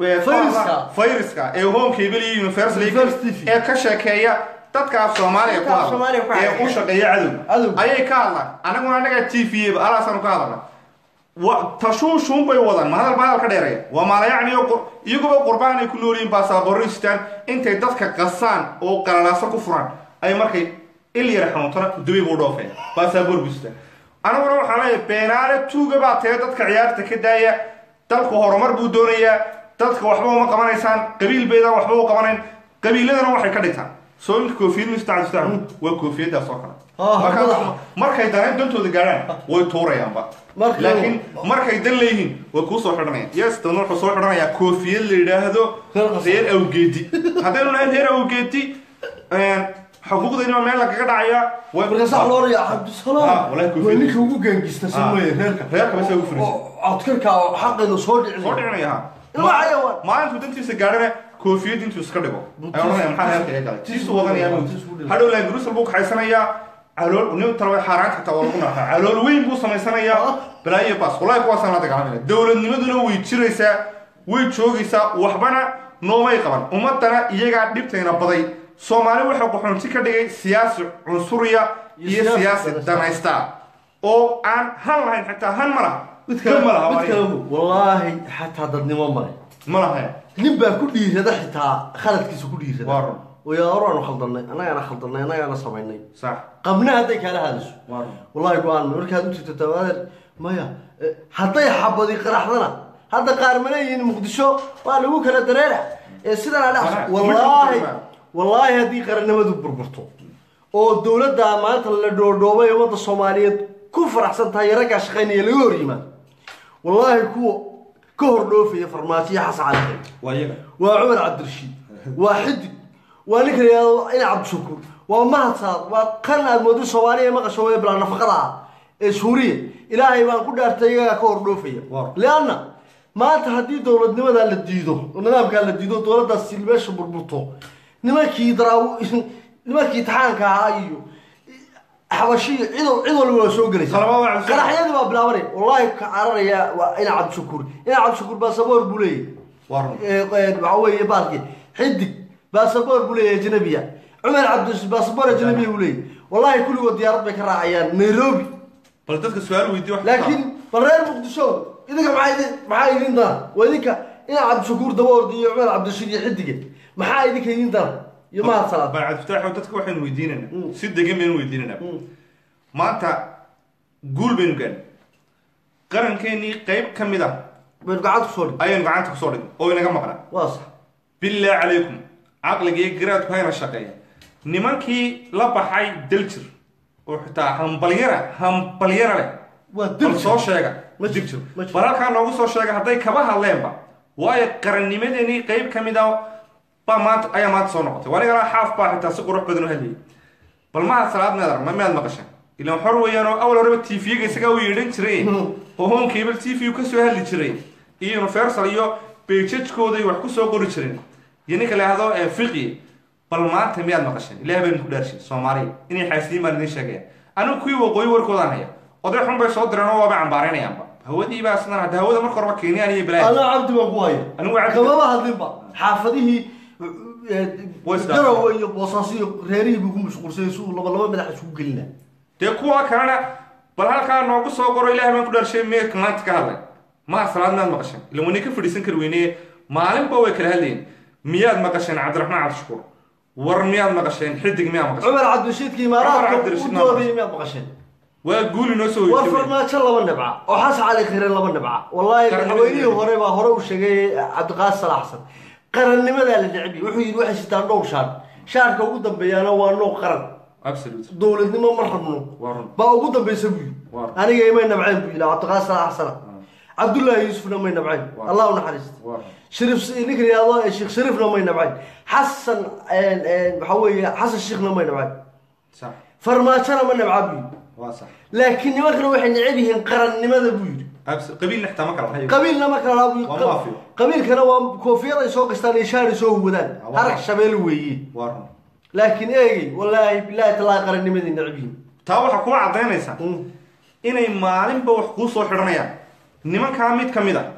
fayriska ee home cable iyo universal ee ka sheekeeya dadka af soomaaliya ku hadla ee u shaqeeya cadow ayay ka hadlaan annaguna annagaa tiifiyeba alaasaanu ka hadalna tashuushuun bay wadaan ma hadal ba hadal ka dheereeya waa maalayacni iyaguba qurbaan ay ku noolyihiin baasaboorristaan intay dadka qasaan oo qalalaaso ku furaan ay markay il yara xanuuntana dubay buu dhoofeen baasaboor bustaan anaguna waxaa leeyahay beenaale tuuga baa tee dadka ciyaarta ka daaya dalku horumar buu doonayaa dadka waxba uma qabanaysaan qabiil baydaan waxba u qabanayn qabiiladana waxay ka dhigtaan soo inta koofiyad mistacdistaa waa koofiyadaas oo kale markay daneen dantooda gaadhaan way tuurayaanba laakiin markay dan leeyihiin way kuu soo xidhanayaan yes dan wuxuu soo xidhanayaa koofiyad la yidhaahdo reer awgeedi haddaynu nahayn reer awgeedi xuquuqdayna meel lagaga dhacaya markaasaa looraya cabdisalaam waa ninka ugu gaangista sameeye reerka reerka basa ugu furiisa codkarka xaqeeda soo dhicin soo dhicinaya maalintuu dantiisa gaadhana koofiyad intuu iska dhigo ay odhanaya maxaa reerka ee galay tiisuu wadanaya hadhow laan jerusalem buu kaxaysanayaa calool nin talaba xaaraanta xitaa waa lagu naaxaa calool weyn buu samaysanayaa balaayo baas wallahi kuwaasaan la dagaalamaya dowladnimaduna way jiraysaa way joogaysaa waxbana noomay qaban ummadana iyagaa dhibtayna baday soomaali wuxuu qaxoonti ka dhigay siyaasi cunsuriya iyo siyaasi danaysta oo aan han lahayn xitaa han ma laha ma laha wallaahi xataa dadnimo male ma laha nin baa ku dhiirada xitaa khaladkiisa ku dhiirada ويارونا خلطنا أنا أنا خلطنا أنا أنا صبيني صح قبلنا هذيك على هذا والله يقول من ورك هذا أنت تتوالد ما يا حتى يحب ذي قرحنا هذا قارمني مقدشوا وقالوا كلا دريرة سيدنا على والله والله هذه قرنا ما دبر برتو أو الدولة دامات اللي دور دوبي يوم الصومالية كفر أحسن تايرك عشقيني اليوري ما والله كو كهر لوفي فرماتي حص عليه وعمر عبد الرشيد واحد وأنا كريا إلى عبد الشكور وما صار وقرنا الموضوع الصومالية ما قصوا بلا نفقة سورية إلهي ما كنا ارتجع كهر لوفي لأن ما تهدي دولة نمدا للديدو وننام كان للديدو دولة السلبيش بربطو نما كي دراو نما كي تحان كهايو حواشي عدو عدو اللي ولا سوق ليس قرح يدي ما بلاوري والله كعرر يا إلى عبد الشكور إلى عبد الشكور باسبور بولي وارن وعوي يبارك حدك باسبور بولي جنبية عمر عبد باسبور جنبية بولي والله كل وديارات بك راعيان نيروبي بلدتك السؤال ويدي لكن برير مقدشو إذا معاي معاي يدين دار وإذاك إلى عبد الشكور دور دي عمر عبد الشيد حدك معاي يديك يدين دار يما صار بعد فتح وتتك وحين ويديننا ست دقيقة من ويديننا ما أنت قول بينو كان قرن كيني قيب كم ذا بنقعد صوري أي نقعد صوري أو ينقع مقرا واضح بالله عليكم عقلك يقرأ كهين الشقية نمانكي لبا حي دلتر oo xitaa hambalyana hambalyana leh waa bal dib soo sheega Ma dib jiro, jiro ma jiro. bal halkaa noogu soo sheega hadday kaba hadleenba waayo qarannimadeenii qayb ka mid ah baa maanta ayaa maanta soo noqotay wanigana xaaf baa xitaa si qurux badan u hadlayay bal maha salaad meedar ma mead maqashan ilaan xor weeyaan oo awal horeba t v-ga isagaa u yeedhan jiray oo home cable t v ka soo hadli jiray iyo universal iyo bejajkooday wax ku soo qori jireen iyo ninka la yahdo fiqi bal maanta miyaad maqashan ilaah baan ku dhaarshay soomaaliya inay xaasiin baan idin sheegaya anigu kuwii waqooyi warkoodaan haya oday xun bay soo direen oo waaba cambaaraynayaanba hawadii baa sidan hadda hawada marka horeba keeniyaan iyo balaa ana cabdi baan ku haya anigu cabdi kamaba hadlinba xaafadihii garowe iyo boosaaso iyo reerihii buu ku mashquulsay si uu laba laba madax isugu gelina dee kuwa kalena bal halkaa noogu soo qoro ilaah baan ku dhaarshay meelka maanta ka hadlay maha salaad miyaad maqashan ila wanay ka fadhiisan kari weyneye maalinba way kala hadlayeen miyaad maqasheen cabdiraxmaan cabdishakuur war miyaad maqasheen xidig miyaad maqasheen cumar cabdirashiidka imaaraadka u doodayay miyaad maqasheen waa guuli noo soo waa farmaajo laba nibca oo xasan cali khayre laba nibca wallahi madaxweynihii hore baa hore u sheegay cabdiqaadir salax xasan qarannimadaa la necbi wuxuu yidhi waxay sitaan dhowr shaar shaarka ugu dambeeyaana waa nooc qaran dowladnimo ma rabno baa ugu dambaysa buu yidhi aniga imay nabceen buu yidhi cabdiqaadir salax xasan cabdullaahi yuusufna may nabceen allah u naxariista shariif ninka yidhaahdo sheekh shariifna may nabceen xasan waxa weeye xasan sheekhna may nabceen farmaajona ma nabca buu yidhi laakiin nimankana waxay necab yihiin qarannimada buu yidhi qabiilna xitaa ma kala qabiilna ma kala qabiilkana waa koofiyad ay soo gastaan iyo shaar ay soo huwadaan harag shabeel weeye laakiin eegay wallaahi bilaahi tallaahi qarannimadii necab yihiin taa waxaa kuwa caddaynaysaa inay maalinba wax kuu soo xidhanayaan nimankaa mid ka mid a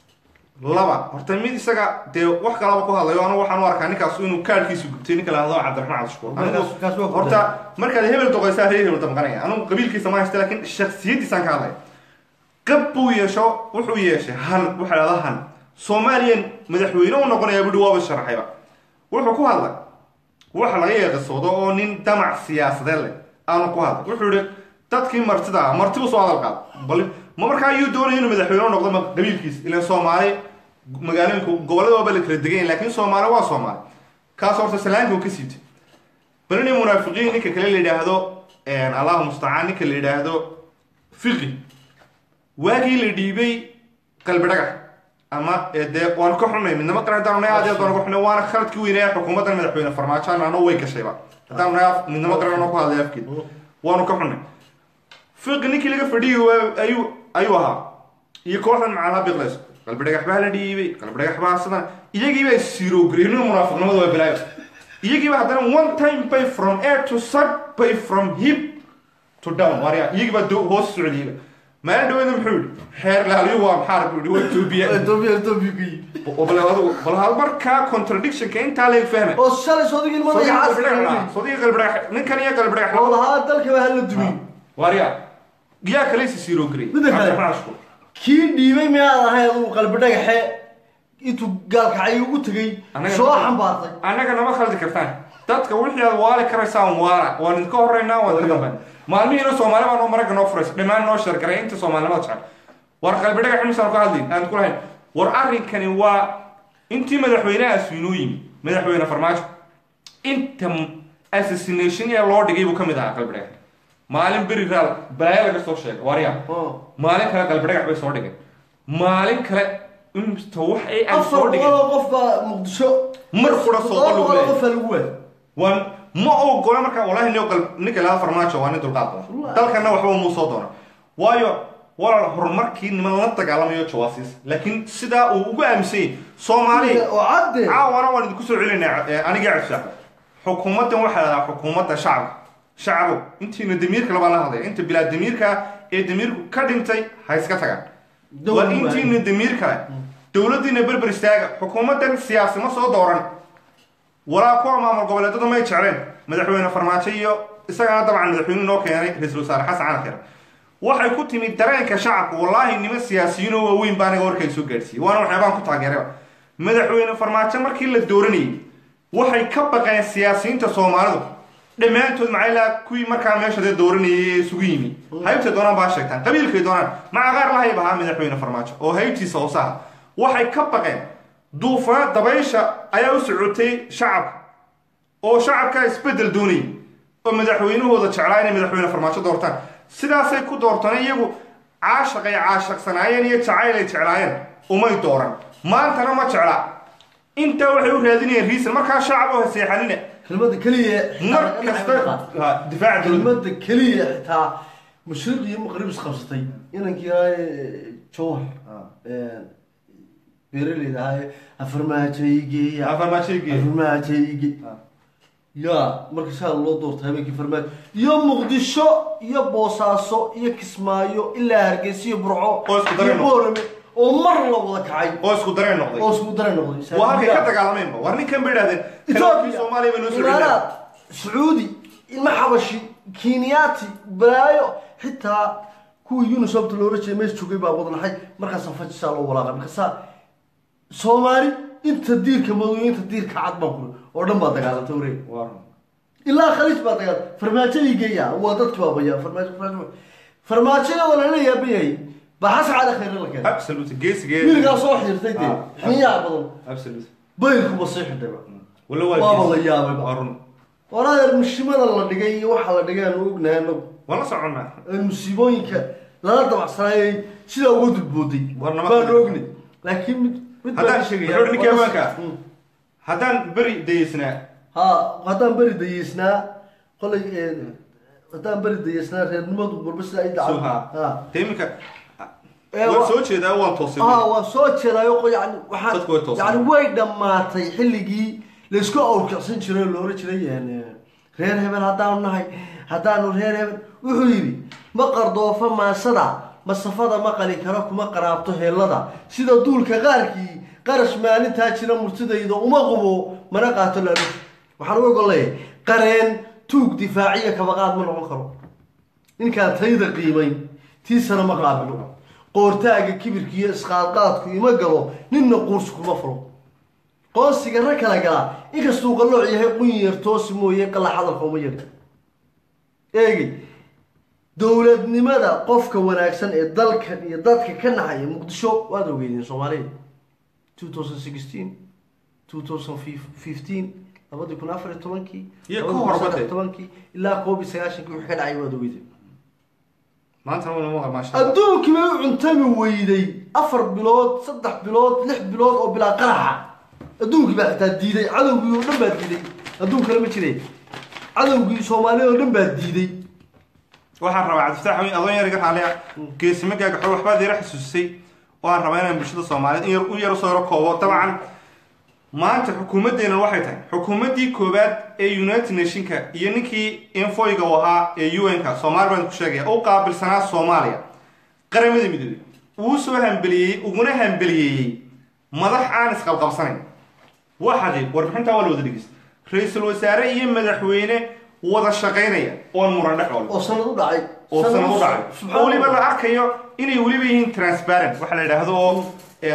laba horta mid isaga dee wax kalaba ku hadlayo anu waxaan u arkaa ninkaas inuu kaadhkiisu gubtay ninka lahado cabdiraxmaan cabdishakuur horta markaad hebel doqaysaa reer hebel damqanaya anugu qabiilkiisa ma haysta laakiin shaksiyadiisaan ka hadlaya qab buu yeesho wuxuu yeeshay han waxa lahada han soomaaliyan madaxweyne u noqonaya budhi waaba sharaxayba wuxuu ku hadlay waxa laga yeeqasoodo oo nin damac siyaasadeed leh aanu ku hadlay wuxuu yihi dadkii martida ah martibu soo hadal qaad bal ma markaa ayuu doonaya inuu madaxweyne u noqdo qabiilkiisa ilaan soomaali magaalooyinka gobollada waaba la kala degan laakiin soomaali waa soomaali kaas horta salaanka uu ka siibtay bal inay munaafiqiin ninka kale la yidhaahdo allahu mustacaan ninka la yidhaahdo fiqi waagii la dhiibay qalbi dhagax ama dee waan ka xunay midnimo qaran haddaan nahay aad doona ka xunay waana khaladki weynaya xukuumaddan madaxweyne farmaajo anoo way gashayba haddaan nahay midnimo qaran anoo ku hadlay afkeed waanu ka xunay fiqi ninkii laga fadhiyay ayuu ayuu ahaa iyo kooxdan macalaha biqlayso qalbi dhagax baa la dhiibay qalbi dhagax baa sidan iyagii baa zero green munaafiqnimadu waa balaayo iyagii baa haddana one time pay from air to sub pay from hip to down waarya iyagii baa hoos socdiyay maalin dhaweeda muxuu yidhi xeer laaliyo waa maxaa buu yidhi waa etoobiya etoobiya etoobiya ku yidhi bal adigu bal hal markaa contradictionka intaa laga fahmay oo shalay soodigii ilmo magacaas soodigii qalbi dhagax ninkan iyo qalbi dhagax oo lahaa dalkaba hala dumin waarya yaa kale si zero green kii dhiibay miyaad ahay aduu qalbi dhagaxe intuu gaalkacay ugu tegay soo xambaartay annaga nama khaldi kartaan dadka wixii aad waali karaysaan waala waan idinka horreynaa waan idinka dambeyn maalmihiina soomaali baa noo maragga noo furaysa dhammaan noo sheergaray inta soomaalinimada jecel war qalbi dhagax misaan ka hadlayn aan ku lahayn war arrinkani waa intii madaxweynahaas inoo yimi madaxweyne farmaajo inta assassination ee loo dhigay buu ka mid ahaa qalbi dhagax maalin beri raal balaayo laga soo sheegay waarya maalin kale qalbi dhagax bay soo dhigeen maalin kale inta wax ay aan soo dhigeen afar qof baa muqdisho mar fura soo qol qof qof lagu waay waan ma ogola marka wallahi nin qalb ninka la farmaajo waa nin dulqaad badan dalkana waxba uu soo doona waayo walaal horumarkii niman la dagaalamayo jawaasiis laakiin sidaa uu ugu aaminsan Soomaali oo cadde caawana waan idinku soo celinaa aniga cusub xukuumaddan waxa la xukuumadda shacabka shacabku intiina damiirka laba la hadlay inta bilaa damiirka ee damiirku ka dhintay ha iska tagaan waa intiina damiirka dowladdiina berber istaaga xukuumaddan siyaasi ma soo dooran walaa kuwa maamul goboleedyada may jecleen madaxweyne farmaajo iyo isagana dabcan madaxweyne noo keenay ra-iisul wasaare xasan cali khayre waxay ku timid dareenka shacabka wallaahi niman siyaasiyiin oo waaweyn baa aniga warkay soo gaadhsiiyey waana waxyaabaan ku taageerayba madaxweyne farmaajo markii la dooranayay waxay ka baqeen siyaasiyiinta soomaalidu dhammaantood macayla kuwii markaa meesha dee dooranayay ee isugu yimi haybtay doonaan baa sheegtaan qabiilkay doonaan macaqaar lahayb ahaa madaxweyne farmaajo oo haybtiisa hoosaha waxay ka baqeen duufaan dabaysha ayaa u socotay shacabka oo shacabka isbedel doonayay oo madaxweynahooda jeclaa inay madaxweyne farmaajo doortaan sidaasay ku doortaan iyagu caashaqay caashaqsanaayeen iyo jacayl ay jeclaayeen umay dooran maantana ma jecla intaa waxay u raadinayeen riisan markaa shacab oo seexanina kelmadda keliya mar kasta difaaca kelmadda keliya xitaa mashriq iyo maqrib isqabsatay inankii yahay jawhar beeraleyda ahaa afarmaajaygeeya afarmaajaygeeya afarmaajayge yaa marka saa loo doortay habeenkii farmaajo iyo muqdisho iyo boosaaso iyo kismaayo ilaa hargeysa iyo burco iyo boorame oo mar la wada kacay oo isku dareen noqday oo isku dareen noqday waa halkay ka dagaalameenba war ninkan bay idhahdeen Ethiopia Soomaaliya bay noo soo Imaaraat Sacuudi ilma xabashi Kenyaati balaayo xitaa kuwii Yunus Abdul loo rajay mees joogay baa wadnahay markaas fajisa loo walaaqay markaas Soomaali inta diirka madow inta diirka cad baan ku oo dhan baa dagaalantay wareeg war ilaa khalid baa dagaal farmaajo igeeya waa dadkii baa baya farmaajo farmaajo farmaajo wala la yaabiyay بحس على خير لك absolutely جيس جيس مين قال صوح يرتدي حيا بدل absolutely بينكم بصيح ده ولا واجد والله يا بابا أرن ولا المشمل الله دقي وحلا دقي نوقنا إنه ولا صعنا المصيبين ك لا طبعا صراحة شيء أود البودي ورنا ما نوقني لكن هذا بحرني كمان كا هذا بري ديسنا ها هذا بري ديسنا قال هذا بري ديسنا نمط بربس لا يدعم ها تيمك وسوتش ده وان توصل اه وسوتش ده يقول يعني واحد يعني وين دماتي حلقي لسكو أوركسين شري لوري شري يعني غير هبل هدان نهاي هدان غير هبل وحيري ما قرضوا فما صدع ما صفدا ما قلي كراك ما قرابته هلا سيدا دول كغاركي قرش ما أنت هاشنا مرتدى إذا وما قبوا ما نقاتل له وحنو يقول لي قرين توك دفاعية كبقات من عمره إن كانت هيدا قيمين تيسنا ما قابلوا qoortaaga kibirkiyo isqaadqaadku ima galo ninna quursi kuma furo qoonsiga rag kala gala inkastuu qallooc yahay qunyar toosi mooye qalla hadalka uma yeerto eegi dowladnimada qofka wanaagsan ee dalkan iyo dadka ka naxaya muqdisho waad ogeydeen Soomaaliya twenty sixteen twenty fifteen labadi kun afar iyo tobankii iyo ku horbatay tobankii ilaa koob iyo sagaashankii wixii ka dhacay waad ogeydeen maanta wala ma sha Allah adduunki ma cuntami weyday afar bilood saddex bilood lix bilood oo bilaa qaraxa adduunki baa xitaa diiday cadowgii oo dhan baa diiday adduun kale ma jiray cadowgii Soomaaliya oo dhan baa diiday waxaan rabaa Cabdi Fataax adoon yar iga raaliya geesimagaaga xor waxba diira xasuusay waan rabaa inaan bulshada Soomaaliyeed in yar u yar soo koobo tabcan maanta xukuumadeena waxay tahay xukuumadii koobaad ee United Nationska iyo ninkii infoyga wahaa ee U N ka Soomaaliland ku sheegay oo qaabilsanaa Soomaaliya qaramada midoobay uu soo hanbaliyay uguna hanbaliyay madax aan isqalqabsanayn waxaad warbixinta wala wada dhigis ra'iisul wasaare iyo madaxweyne wada shaqeynaya oo muran dhaxool oo sanad u dhacay oo sanad u dhacay oo waliba la arkayo inay waliba yihiin transparent waxa la yiraahdo oo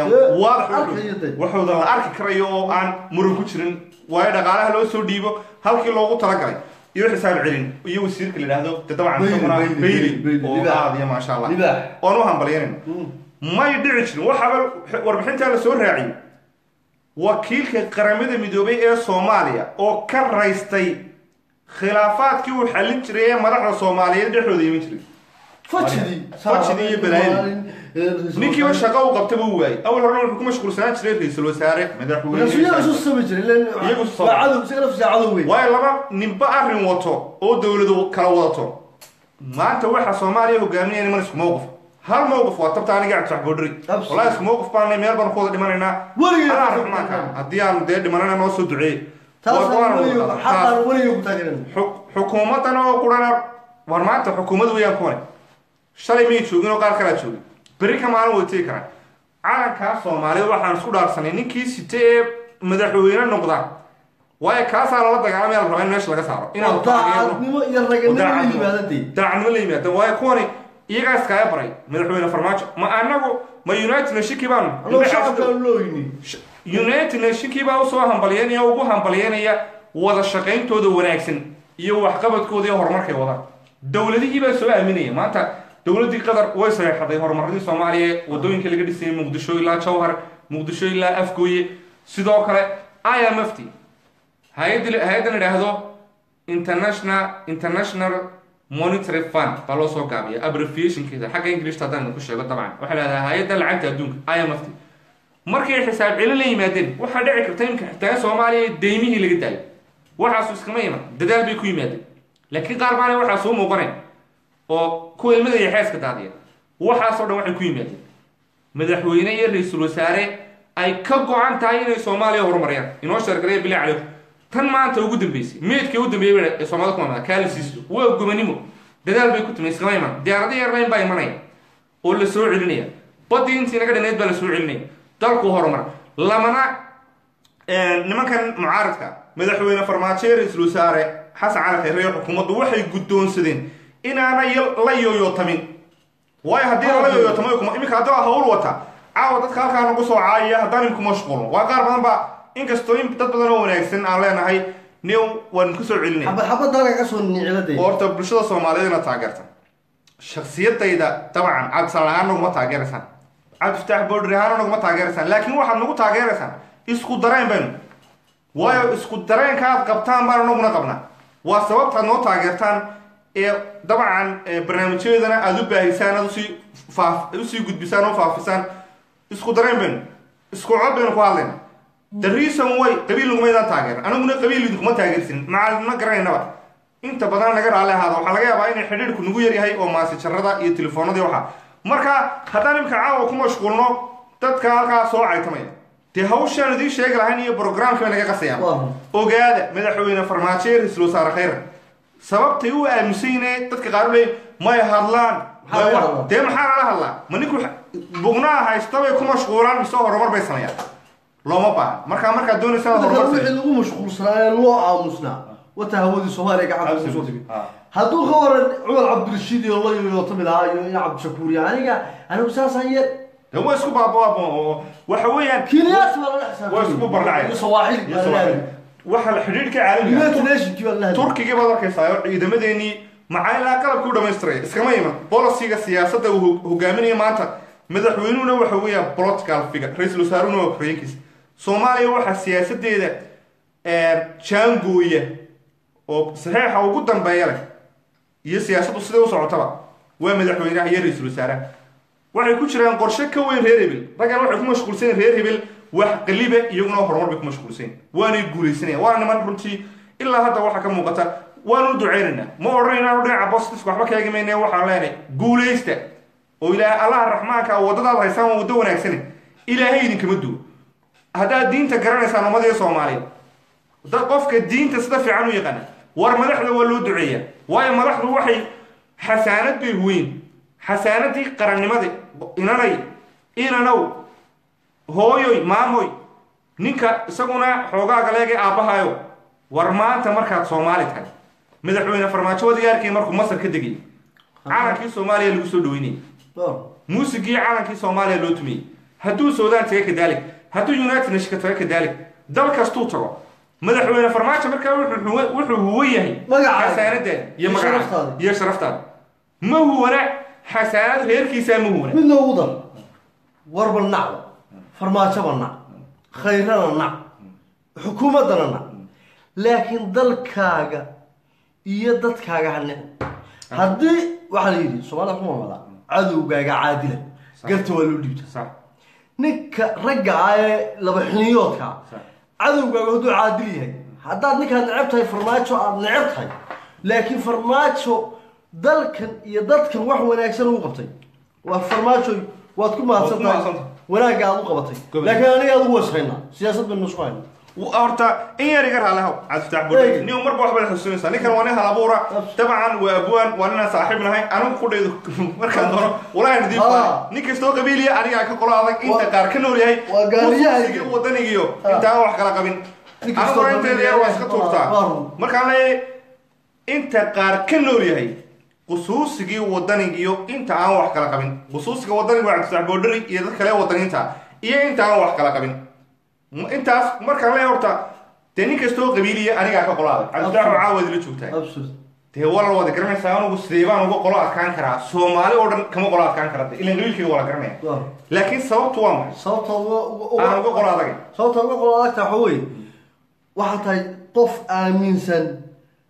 واضح وحوض الأرك كريو عن مربوطين وايد قالها لو سو ديبو هالكي لوجو تلاقي يروح حساب علين ويوسير كل هذا طبعا بيلي وهذا ما شاء الله أنا هم بليرين ما يدعش وحبل وربحين تاع سو راعي وكيل كقرامده مدوبي الصوماليا أو كرئيستي خلافات كيو حلين تريه مرة الصومالية دحلو دي متري فتشدي فتشدي بلاين نيكي وش شقاو قبته بواي أول مرة الحكومة شكل سنة تشري رئيس الوزراء مدحوين بس يا شو السبب لأن عدو سيرف زي عدوي واي لما نبقى رين وطو أو دولة كلا وطو ما أنت واحد صومالي وقامني يعني ما نسك موقف هل موقف وطبت أنا قاعد صح بدري والله اسم موقف بان ميل بان خود دمنا أنا أنا أعرف ما كان أديان ده دمنا أنا ما صد عي حتى ولي يقتلون حكومتنا وقرنا ورمات حكومة ويا كوني شلي ميت شو جنو قال كلا شو بريك معنا وتيكرا على كاس ومالي وحنا نسكت أرسنال نيكي ستة مدحوينا نقطة واي كاس على الله تقام يا الرجال مش لقى صار إنه تعال نمو يا الرجال نمو اللي بهذا تعال اللي مات واي كوني يجا سكاي براي مدحوينا فرماج ما أنا ما يونايتد نشكي بان لو شاف لويني يونايتد نشكي بان وصوا هم بليانيا وبو هم بليانيا وذا الشقين تودو وناكسن يو حقبت كودي هرمركي وذا دولة دي بس سؤال مني ما أنت دولة دي قدر ويسرع حضي هرمرتي الصومالية ودوين كل جدي سين مقدشوا إلى شوهر مقدشوا إلى أفكوية سيدوكرة آية مفتي هاي دل هاي دل هذا international international monetary fund baa loo soo gaabiya abbreviationkeeda xagga ingilishta haddaan ku sheego dabcan waxaa leedahay hay-adda lacagta adduunka I M F markay xisaab celin la yimaadeen waxaa dhici karta imka xitaa soomaaliya deymihii laga daayo waxaasu iskama iman dadaal bay ku yimaadeen laakiin qaar baana waxaa soo muuqanay oo kuwa ilmada iyo xeeska daadiya waxaasoo dhan waxay ku yimaadeen madaxweyne iyo ra-iisul wasaare ay ka go-an tahay inay soomaaliya horumariyaan inoo sheergareya bilaa caleyku tan maanta ugu dambeysay meedkii ugu dambeeyay ee soomaalida ku mamada kaalisiisu waa gumanimo dadaal bay ku timay iskama iman diyaarada yarnayn baa imanaya oo la soo celinaya badii intii naga dhaneyd baa la soo celinaya dalku horumar lamana nimankan mucaaradka madaxweyne farmaajo ra-iisul wasaare xasan cali khayre iyo xukuumaddu waxay guddoonsadeen inaanay la yooyootamin waayo haddii la yooyootamay iminka hadda hawl wata caawa dadka halkaa nagu soo caayaya haddaan inku mashquulno waa qaar badan baa inkastoo in dad badan oo wanaagsan aan leenahay new waan ku soo celinaya xabad xabad dalka ka soo nicilada horta bulshada Soomaaliyeed ina taageerta shakhsiyadayda dabcan cad salahaan nagu ma taageeraysan cad iftaax boodri ahaan nagu ma taageeraysan laakiin waxaad nagu taageeraysan isku dareen baan waayo isku dareenka aad qabtaan baan naguna qabnaa waa sababta noo taageertaan ee dabcan barnaamijyadana aad u baahisaan aad si faaf u si gudbisaan oo faafisaan isku dareen baan isku cod baan ku hadlayna the reason why qabiil lagu meedan taageer anaguna qabiil idinku ma taageersin macalin ma garanayna inta badan naga raali ahaada waxa laga yaabaa in xiriirku nagu yar yahay oo maasajarada iyo telefoonada waxa marka haddaan imka caawa ku mashquulno dadka halkaa soo caytamay te hawshan idin sheegi lahayn iyo programka naga qasayaan ogaada madaxweyne farmaajo ra-iisul wasaare khayr sababtay u aaminsanayeen dadka qaar leey ma hadlaan dee maxaa la hadlaa ma ninku bugnaa haysta bay ku mashquulaan mise horumar bay sameeyaan looma baahan markaa markaa doonaysa horumar wixii lagu mashquulsanaa loo aamusnaa wata hawadii Soomaaliya gacanta ku soo dhigay hadduu ka waran Cumar Cabdirashiid iyo la iyo tamid ah iyo Cabdi Shakuur aniga anigu saasan yar هو اسكو بابا وحويا كينيات ولا حساب واسكو برناعي صواحيل waxa la xiriirka caalamiga Turkiga baad arkaysaa ciidamadeeni macay la qalab ku dhameystray iskama iman policy-ga siyaasadda uu hogaaminayo maanta madaxweynuhuna waxa weeyaan political figure ra'iisul wasaaruna waa xogeenkiis Soomaaliya waxa siyaasadeeda ee jaangooya oo saxiixa ugu dambeeya leh iyo siyaasaddu sida u socotaba waa madaxweynaha iyo ra'iisul wasaaraha waxay ku jiraan qorshe ka weyn reer Hebel ragan waxay ku mashquulsan reer Hebel wax qaliba iyaguna horumar bay ku mashquulsan waana guuleysanayaan waana niman runtii ilaa hadda waxa ka muuqata waanu duceynayna ma oranayna inuu dhinaca positive waxba ka eegmayna waxaan leenahay guuleysta oo ilaahay Allah raxmaanka wadada haysan wada wanaagsan ilaahay idin kama duwo hada diinta garanaysan ummadda Soomaaliyeed dad qofka diinta sida fiican u yaqaan war madaxda waa loo duceeyaa waayo madaxdu waxay xasaanad bay weyn xasaanadii qarannimada inanay inanaw hooyoy maamoy ninka isaguna xoogaaga leegay aabahayo war maanta markaad Soomaali tahay madaxweyne farmaajo wadiyaarkii markuu Masar ka degay calankii Soomaaliya lagu soo dhaweynay muusigii calankii Soomaaliya loo tumiyay hadduu Suudaan tagay kadalik hadduu United Nations ka tagay kadalik dal kastuu tago madaxweyne farmaajo markaa wuxuu wuxuu huwa yahay xasaanada iyo magaca iyo sharaftaada ma huwana xasaanad reerkiisa ma huwana midna ugu dar warbal nacwa farmaajo banna khayrana nac xukuumadana nac laakiin dalkaaga iyo dadkaaga hanne haddii waxa la yidhi Soomaaliya kuma wada cadowgaaga caadila garta waa loo dhiibta sax ninka ragga ay laba xiniyoodka cadowgaaga haduu caadil yahay haddaad ninka necab tahay farmaajo aad necab tahay laakiin farmaajo dalkan iyo dadkan wax wanaagsan uu qabtay waa farmaajo waad ku mahadsantahay wanaaga aad u qabatay laakiin aniga aad u wasayna siyaasadda nusqaan horta in yar iga raalaha aad fitax boodin niyo marba wax bal xusuusinaysa ninkan waa nin halabuura tabcan waa abwaan waa nin saaxiibnahay anigu ku dheedo markaan doono walaa nadiif nin kasto qabiiliya aniga ka qolo adag inta qaar ka nool yahay waa gaariyaha wadanigiyo inta wax kala qabin anigu inta yar waa iska tuurtaa markaan leeyahay inta qaar ka nool yahay qusuusigii wadanigiyo inta aan wax kala qabin qusuusiga wadaniga waa fitax boodin iyo dad kale wadaninta iyo inta aan wax kala qabin intaas markaan leeyahay horta de nin kastoo qabiiliya aniga ka qolaaday cabdullah caawad la joogtay de wala wada garanaysaa anigu sideebaan uga qolo adkaan karaa Soomaali oo dhan kama qolo adkaan karaa ilaa qabiilkii wala garanaya laakiin sababtu waa maxay sababtu aan uga qolo adag sababtu uga qolo adag tahay way waxa tahay qof aaminsan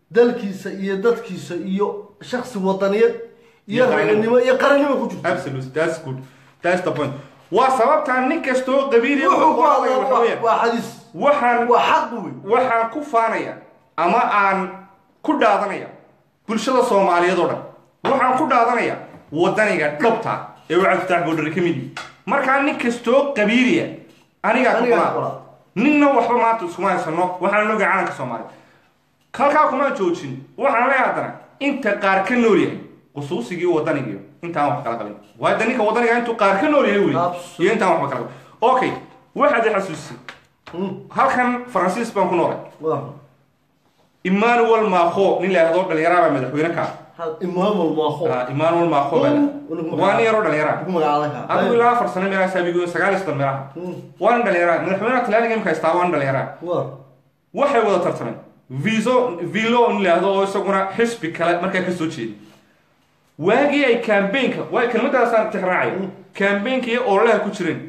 dalkiisa iyo dadkiisa iyo shakhsi wadaniyad iyo qaranimo iyo qaranimo ku jirto. Absolutely, that's good, that's the point. waa sababta nin kastoo qabiil iyo wuxuu ku hadlay waa xadiis waxaan waa xaq weyn waxaan ku faanaya ama aan ku dhaadanaya bulshada Soomaaliyeed oo dhan waxaan ku dhaadanaya wadaniga dhabta ee waxa fatax boodar ka mid marka nin kastoo qabiiliya aniga ku qora ninna waxba maanta isku maasano waxaan loo gacan ka Soomaaliyeed kalka kuma joojin waxaan leeyahay inta qaar ka nool yahay qusuusigii wadaniga inta wax kala qabin waa daninka wadaniga intuu qaar ka nool yahay wali iyo inta wax kala qabin okay waxaad xasuusi halkan Faransiis baan ku noolay Emmanuel Macron nin la yiraahdo dhalinyarada madaxweyne ka Emmanuel Macron ah Emmanuel Macron waan yaro dhalinyarada ku magacaalka adu ilaa afar sano meelaha saabigo sagaal iyo soddon meelaha waan dhalinyarada madaxweynaha Talyaaniga imka istaa waan dhalinyarada waxay wada tartameen viso vilo nin la yiraahdo isaguna xisbi kale markaa ka soo jeeday waagii ay campaign-ka way kelmadaas aan tixraacay campaign-ka iyo ololaha ku jireen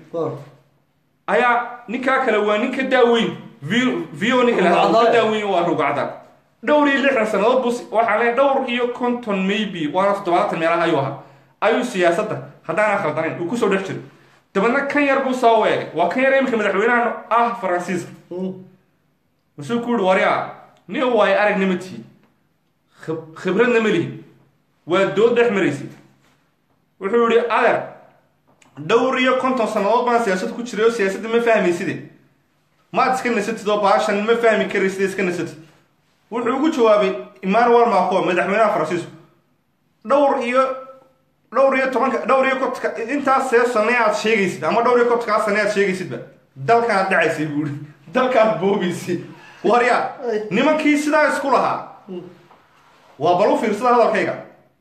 ayaa ninka kale waa ninka daaweyn vio ninka la daaweyn waa rugacda dhowr iyo lixdan sanadood bus waxa la dhowr iyo konton maybe waa toddobaatan meelaha ayuu ahaa ayuu siyaasadda haddana khaldanayn uu ku soo dhex jiray dabadna kan yar buu soo weegay waa kan yar imika madaxweynaha ah Faransiiska wuxuu ku wariyaa nin way aragnimati khibradna mali waa dood dhex maraysi wuxuu yiri adeer dhowr iyo konton sanadood baan siyaasad ku jiray siyaasadda ma fahmaysid ma iska nasatid baashan ma fahmi karaysid iska nasatid wuxuu ugu jawaabay Emmanuel Macron madaxweynaha Faransiiska dhowr iyo dhowr iyo toban dhowr iyo konton intaas sanaad sheegaysid ama dhowr iyo konton sanaad sheegaysid dalka dhacaysay buuri dalka boobisi wariya nimankii sidaa isku lahaa waa balu fiirsada hadalkayga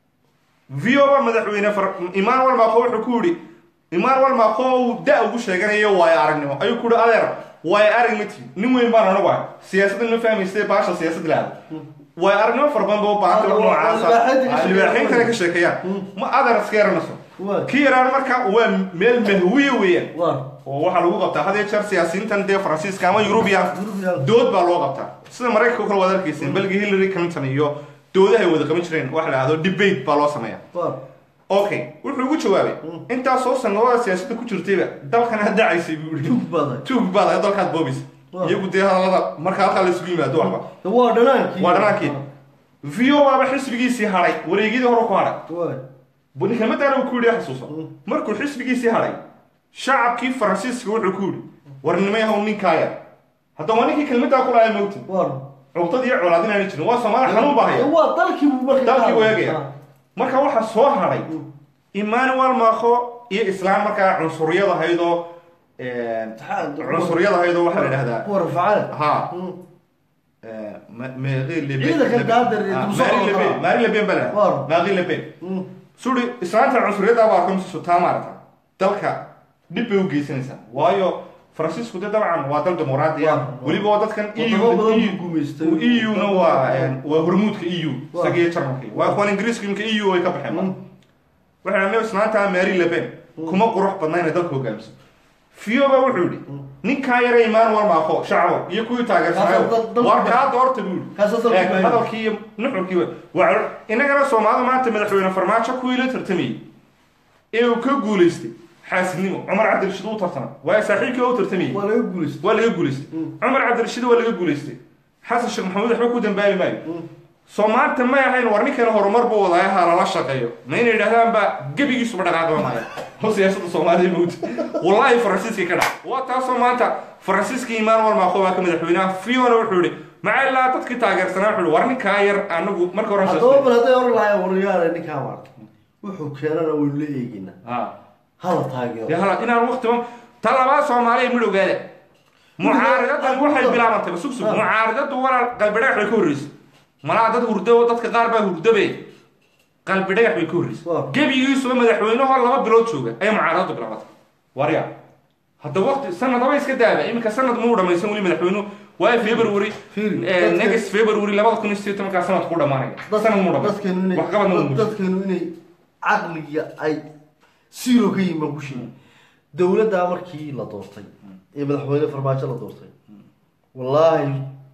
vio madaxweyne Emmanuel Macron wuxuu ku yiri Emmanuel Macron da ugu sheeganayo way aragnimo ayuu ku yiri adeer way aragnimati nin weyn baan anagu ah siyaasadda ma fahmaysay baasha siyaasadda laad way aragnimo farban boo baahan oo noocaas ah waxay kale ka sheekayaan ma adeer iskeernaso kii yaraan marka waa meel mahwiye weeyaan oo waxa lagu qabtaa hadii jeer siyaasiyiintan de Faransiiska ama European dood baa loo qabtaa sida Mareykanka kala wada arkaysan balgi Hillary Clinton iyo doodaha wada qaban jireen wax la yiraahdo debate baa loo sameeyaa okay wuxuu ugu jawaabay inta soo sanadada siyaasadda ku jirtayba dalkan hadda caysay buu yiri tug badan tug badan dalkaad boobis iyagu de hadalada marka halka la isugu yimaado waxba waa dhanaanki waa dhanaanki vio waa xisbigiisii haray wareegidii hore ku haray buni kamada uu ku yiri xasuuso markuu xisbigiisii haray shacabkii Faransiiska wuxuu ku yiri warnimay haw ninkaaya hadda waa ninkii kelmada ku laayay mawti cuntada iyo colaadina ay jireen waa Soomaali xanuun baahaya waa dalkii markaa dalkii weegaya marka waxa soo haray Emmanuel Macron iyo Islaan marka cunsuriyada haydo ee cunsuriyada haydo waxa la yiraahdaa war faal ha ee Marie Le Pen ida ka daadar Marie Le Pen Marie Le Pen bala Marie Le Pen suri Islaanta cunsuriyada waa kan soo taamarta dalka dib u geysanaysa waayo Faransiisku dabcan waa dal dimuqraadi ah waliba dadkan E U E U no waa waa hormuudka E U sagiye Jarmalka waa kuwan Ingiriiska imka E U ay ka baxeen waxa aan isnaanta Marie Le Pen kuma qurux badnayn dalka hogaamisa fiyo ba wuxuu yiri ninka yar Emmanuel Macron shacab iyo kuwii taageersanay war ka doorta buu hadalkii nuxurkii waa inaga Soomaaliya maanta madaxweyne farmaajo ku ila tartamay ee uu ka guuleystay حاسنيمو عمر عبد الرشيد وترتنا ويا صاحبك او ترتمي ولا يقولست ولا يقولست عمر عبد الرشيد ولا يقولست حسن الشيخ محمود احمد كو دنبالي ماي سومالتا ما يحين ورني كان هرمر بو ودايها لا شقيو ما يني يدهان با غبيغيسو بدقاقو ماي هو سياسه الصومالي موت والله فرنسيسكي كدا وتا سومالتا فرنسيسكي ايمان ما خو كمد خبينا فيونا وحوري مع لا تدك تاغيرسنا وحوري ورني كاير انغو marka horan soo hadoo bal haday hor lahayn wariyaal ninka maarta wuxuu keenana way leeyina ha هلا تاجر يا هلا إن الوقت ما طلبة سومالية ملوجالة معارضة واحد بلا منطقة سوق سوق معارضة ولا قلب بدأ يكورس مرادة هرده وضد كقاربة هرده بي قلب بدأ يكورس جيب يوسف ما دحوينه هلا ما بلوت شوجا أي معارضة بلا منطقة وريا هذا وقت سنة طبعا يسكت ده يمكن سنة مورا ما يسمونه ما دحوينه واي فيبروري نجس فيبروري لما تكون استيت ما كسنة تقول ما نجا سنة مورا بس كانوا إني بس كانوا إني عقلي أي سيرو كي ما بوشي دولة دامر كي لا دورتي إيه مدحوينه فرماجة لا دورتي والله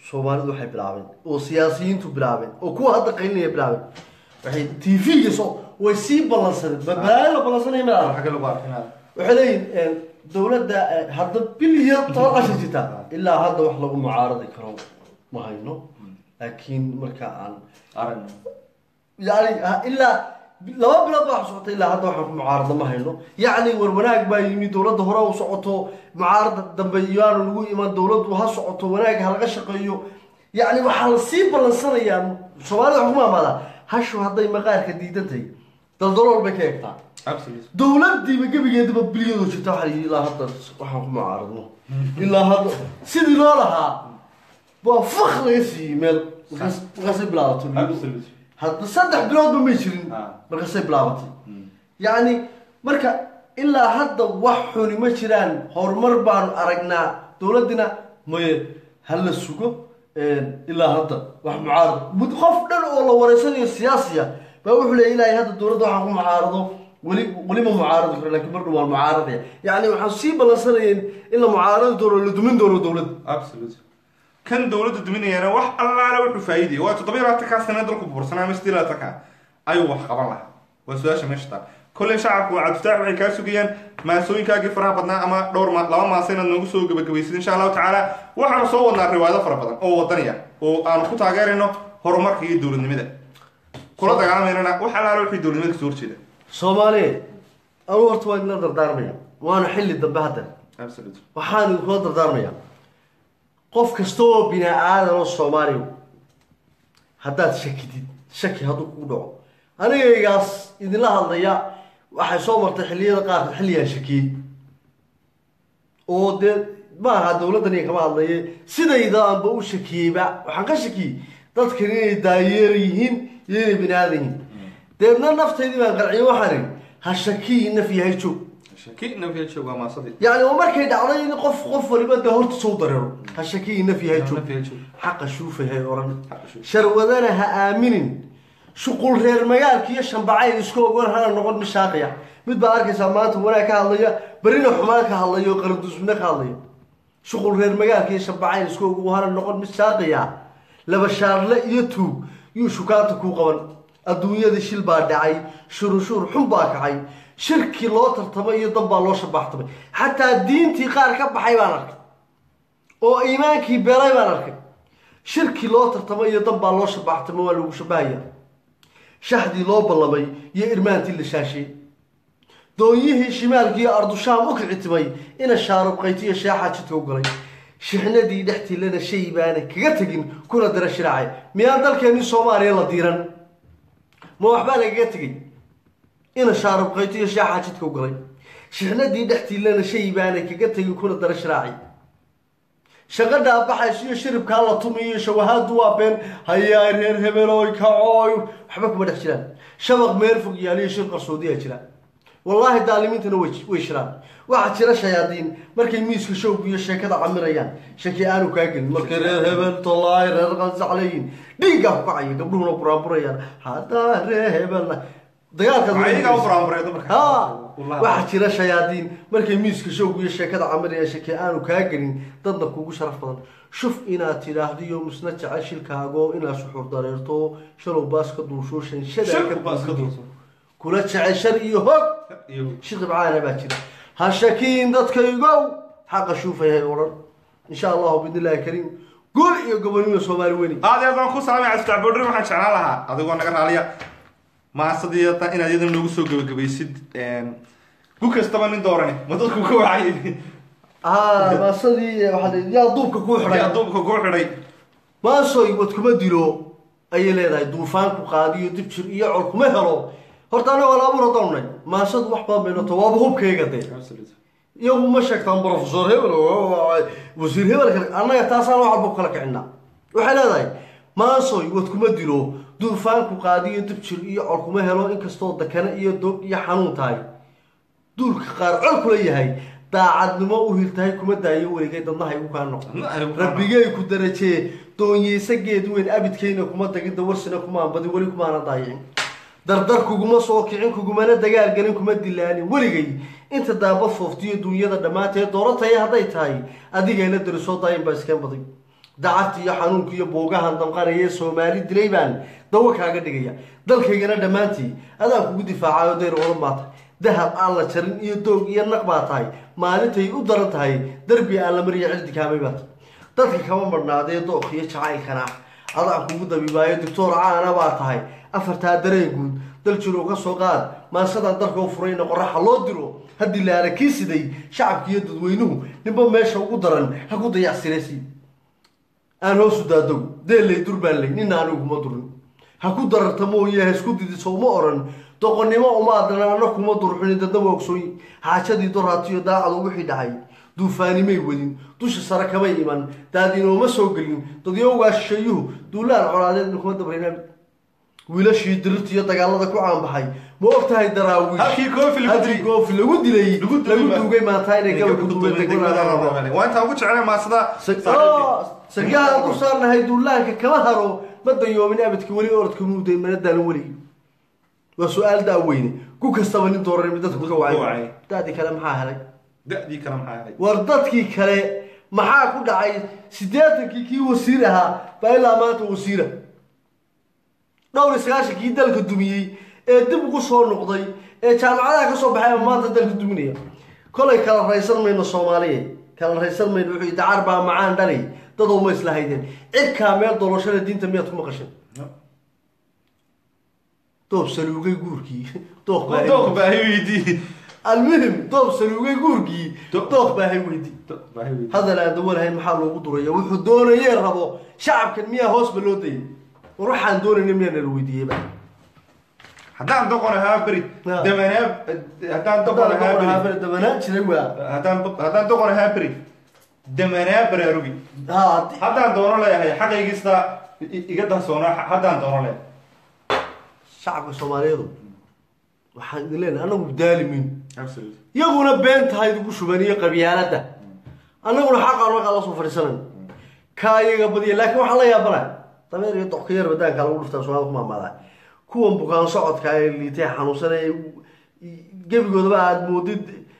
soomaalidu waxay bilaabeen oo siyaasiyiintu bilaabeen oo kuwa hadda qaylinaya bilaabeen waxay t v-ga soo way sii ballansadeen balaayo la ballansanaya ma xagga lagu arkinaa waxay leeyihin dowladda hadda bilyan toban cashar jirta ilaa hadda wax lagu mucaaradi karo ma hayno laakiin marka aan aragno yani ilaa laba bilood baa socota ilaa hadda waxaan ku mucaarado ma hayno yacni war wanaag baa yimid dowladda hore u socoto mucaarada dambe iyaanu lagu iman dowladdu ha socoto wanaag ha laga shaqeeyo yacni waxaa la sii ballansanayaa soomaalida wax kuma amaadaa hashu hadday maqaarka diidantahay daldalool bay ka egtaa dowladiiba gebigeedaba bilyadoo jirta waxaa yii ilaa hadda waxaan ku mucaaradno ilaa hadda sidii loo lahaa waa fak laga siiyey meel markaasay bilaabatay hadda saddex biloodba may jirin markaasay bilaabatay yacni marka ilaa hadda wax xuni ma jiraan horumar baanu aragnaa dowladdina maye hala sugo ilaa hadda wax mucaarado qof dhan oo la wareysanayo siyaasiya baa wuxuu leeya ilaahay hadda dowladda waxaan ku mucaarado weli weli ma mucaaradi karo laakiin mar dhow waan mucaaradaya yacni waxaan sii ballansanayeen in la mucaaradi doono la dumin doono dowladda absolute kan dowladda duminayana wax allaale wuxuu faa'iidaya waa toddoba iyo labaatankaa sana dalku buursanaa ama sidii labaatanka ayuu wax qaban lahaa waa su-aasha meesha taa kolley shacabku cabdifitaax waxay kaa sugayaan maasooyinkaagii faraha badnaa ama dhowr ma laba maasa inaad noogu soo gabagabaysid insha allahu tacaala waxaanu soo wadnaa riwaayado fara badan oo wadaniya oo aanu ku taageerayno horumarka iyo dowladnimada kula dagaalameynana wax allaale wixii dowladnimada kasoo horjeeda soomaaliyeed anuu horta waan idinla dardaarmaya waana xilli dambe hadda absolute waxaan idinkula dardaarmaya qof kasta oo bini aadan oo soomaaliya haddaad shakidid shaki hadduu kugu dhaco anigaygaas idinla hadlaya waxay soo martay xilliyada qaarka xilligaan shakiyey oo dee maaha dowladdani kama hadlaye sidaydaanba u shakiyeyba waxaan ka shakiyey dadkan inay daayeer yihiin iyo inay bini aadan yihiin deedna naftaydii baan qarciye waxaan idhi ha shakiyi naf yahay joog shaki nafya joog waa maasadii يعني ومركي دعوة إن قف قف اللي بده هرت صوت ضرره هالشكي نفي هاي شو حق شوفه هاي أوران شرودنا هآمنين شو قول غير مجال كي يشم بعيد يسكو قول هذا نقول مش شاقية مد بارك سمات ولا كهالية برينا حماك هالية وقردوس منك هالية شو قول غير مجال كي يشم بعيد يسكو قول هذا نقول مش شاقية لبشار لا يتو يوشكاتك وقبل الدنيا دي شيل بعد عي شرو شرو حباك عي shirki loo tartamay iyo dad baa loo shabaxtamay xataa diintii qaar ka baxay baan arkay oo iimaankii beelay baan arkay shirki loo tartamay iyo dad baa loo shabaxtamay waa lagu shabahaya shahdii loo ballamay iyo irmaantii la shaashay doonyihii shimaalkii iyo ardushaam u kicitimay ina shaarub qaytiyo sheexa jidka u galay shixnadii dhextii lana shay baana kaga tegin kuna dara shiraacay miyaan dalkeenii soomaaliya la diiran ma waxbaa lagaga tegay إن شارب قيتي شاحة تتكوغلي شحنا دي دحتي لنا شي بانا كقتي يكون درش راعي شغلنا بحشي شرب كالا طمي شوهاد دوابين هيا رير هبلوي كعوي حبك ما دحشلان شبق ميرفق يالي شرق السعودية جلان والله دالمين تنويش ويشران واحد شرا شياطين مركي ميسك شوق يشي كذا عمريان شكي انو كاكل مركي رير هبل طلاي رير غز عليين ديقا قعي قبلونا برابريان هذا رير هبل dagaalka ayaga u faraamreedo marka ha waxa jira shayaadiin markay miiska showgu iyo sheekada camiraya shaki aanu ka gelin dadna kugu sharaf badan shuf inaad tiraahdiyo musna jacayl shilkaago inaad suxur dareerto shalow baaska duusho shanshada ka baaska duusho kula jacayl shar iyo hog iyo shaqib caana baa jira ha shakiin dadkaygo xaqa shufay oran insha Allah bidilaahi kariim gool iyo gobolnimo Soomaali weyn adeegan ku saamay astabadri waxaan jeclaan lahaa adigoo naga raaliya ما صديق تا إن هذا النوع سوق بجبيسد كوك استبان دورني ما تقول كوك عايد آه ما صديق واحد يا دوب كوك حري يا دوب كوك حري ما صوي وتكمل ديرو أي ليلة دوفان كوكادي يدبشر يعرق مهرو هرتنا ولا برضوني ما صد وحبا بينه توابهم كيجدي يوم مشك تام بروفيسور هبل وزير هبل أنا يتاسع واحد بقولك عنا وحلا ما صوي وتكمل ديرو duufaanku qaadiyo dib jir iyo orkuma helo inkastoo dakana iyo dog iyo xanuun tahay duulka qaar col kula yahay daacadnimo u hirtahay kuma daayo weligay dadnahay u kaa noqon rabbigay ku darajee doonyeysa geed weyn abidkayna kuma dagin dawarsina kuma anbadin weli kumaana daayicin dardar kuguma soo kicin kugumana dagaal gelin kuma dilaalin weligay inta daaba fooftiyo duunyada dhammaanteed doorataya hadday tahay adigayna darisoo daayin baa iskeen baday dacadta iyo xanuunka iyo boogahan damqanaya Soomaali dilay baan dawo kaaga dhigaya dalkaygana dhamaantii adaan kugu difaacayo deer wada maata dahab aan la jarin iyo doog iyo naq baa tahay maalintay u daran tahay darbi aan la mariyo cildi kaamay baad dadka kama marnaadee dookh iyo jacaylkana adaan kugu dabibaayo doctor caana baa tahay afartaa dareen guud dal jiro ka soo qaad maasadan dalka u furayna qoraxa loo diro haddii la arakiisiday shacabkiiyo dadweynuhu ninba meesha ugu daran ha ku dayacsireysay aan hoosu daadow deelay durbaanley nina anigu kuma durin ha ku dararta mooye ha isku didiso uma oran doqonnimo uma adana ana kuma durxunin dadna waa ogsooyin xaajadii doraatiyo daacadu wixii dhacay duufaanimay wadin dusha sare kamay iman daadinooma soo gelin dadyowgaa shisheeyuhu duulaan colaadeed kuma dabaynaan wiilashii dirirtiyo dagaalada ku caanbaxay ma og tahay daraawiish halkii koofi lagu dilay lagu duugay maanta inay gabadh ku duubay waa intaa ugu jeclay maasada sargaha ku saarnahay duulaanka kama haro ma dayoomin abadka weli orodka muuday mana daalin weli waa su-aal daaweyne ku kastaba nin dooran mid dadku ka wacay daadii kale maxaa helay dadii kale maxaa helay war dadkii kale maxaa ku dhacay siddeetankii kii wasiir ahaa baa ilaa maanta wasiira dhowr sagaashankii dalka dumiyey ee dib ugu soo noqday ee jaamacadaha ka soo baxay maanta dalka duminaya kolay kala raysan mayno Soomaaliyeed kala raysan mayno wixii dacar baa macaan dhalay dadoo ma isla haydeen cid ka meel dolashada diinta miyaad ku maqashay doob saluugay guurkii dooq baa dooq baa weydii المهم doob saluugay guurkii dooq baa hay weydii hada la dawalahay maxaa loogu duraya wuxuu doonayay rabo shacabkan miyaa hoos ba loo dayay وروحان دون نمينا الودية بقى. هدان دقنا هابري دمنا هدان دقنا هابري دمنا شنو هدان هدان دقنا هابري دمنا برا روبي ها هدان دونا لا هي حاجة يجسنا يقدر صونا هدان دونا لا شعب الصومالي waxaan leeyahay anagu daalimin absolutely yaguna beenta haydu ku shubaniyo qabyaalada anaguna xaq aan waxa la soo fariisanan kaayaga badiya laakiin waxa la yaabana tameer iyo doqyar badaanka lagu dhuftaa Soomaaliya kuma maada kuwan bukaan socodka ay liitay xanuunsanay gabigoodaba aad moodid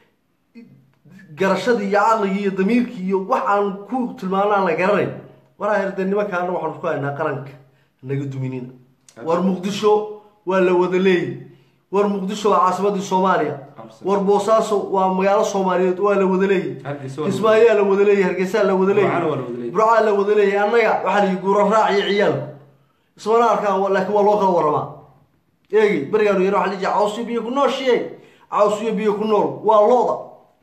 garashadii iyo aqliga iyo damiirkii iyo waxaan ku tilmaanaa la garanay waraa herdanimo kaana waxaan ku haynaa qaranka naga duminina war Muqdisho waa la wada leeyahay war Muqdisho waa caasimadda Soomaaliya war Boosaaso waa magaalo Soomaaliyeed waa la wada leeyahay Ismaaciil la wada leeyahay Hargeysa la wada leeyahay Burca la wada leeyahay anaga waxa la guuro raaci ciyaal ismana arkaan laakiin waa loo kala waramaa eegi barigaanu yar waxa la jaa cawsi biyo ku nooshiye cawsi biyo ku nool waa looda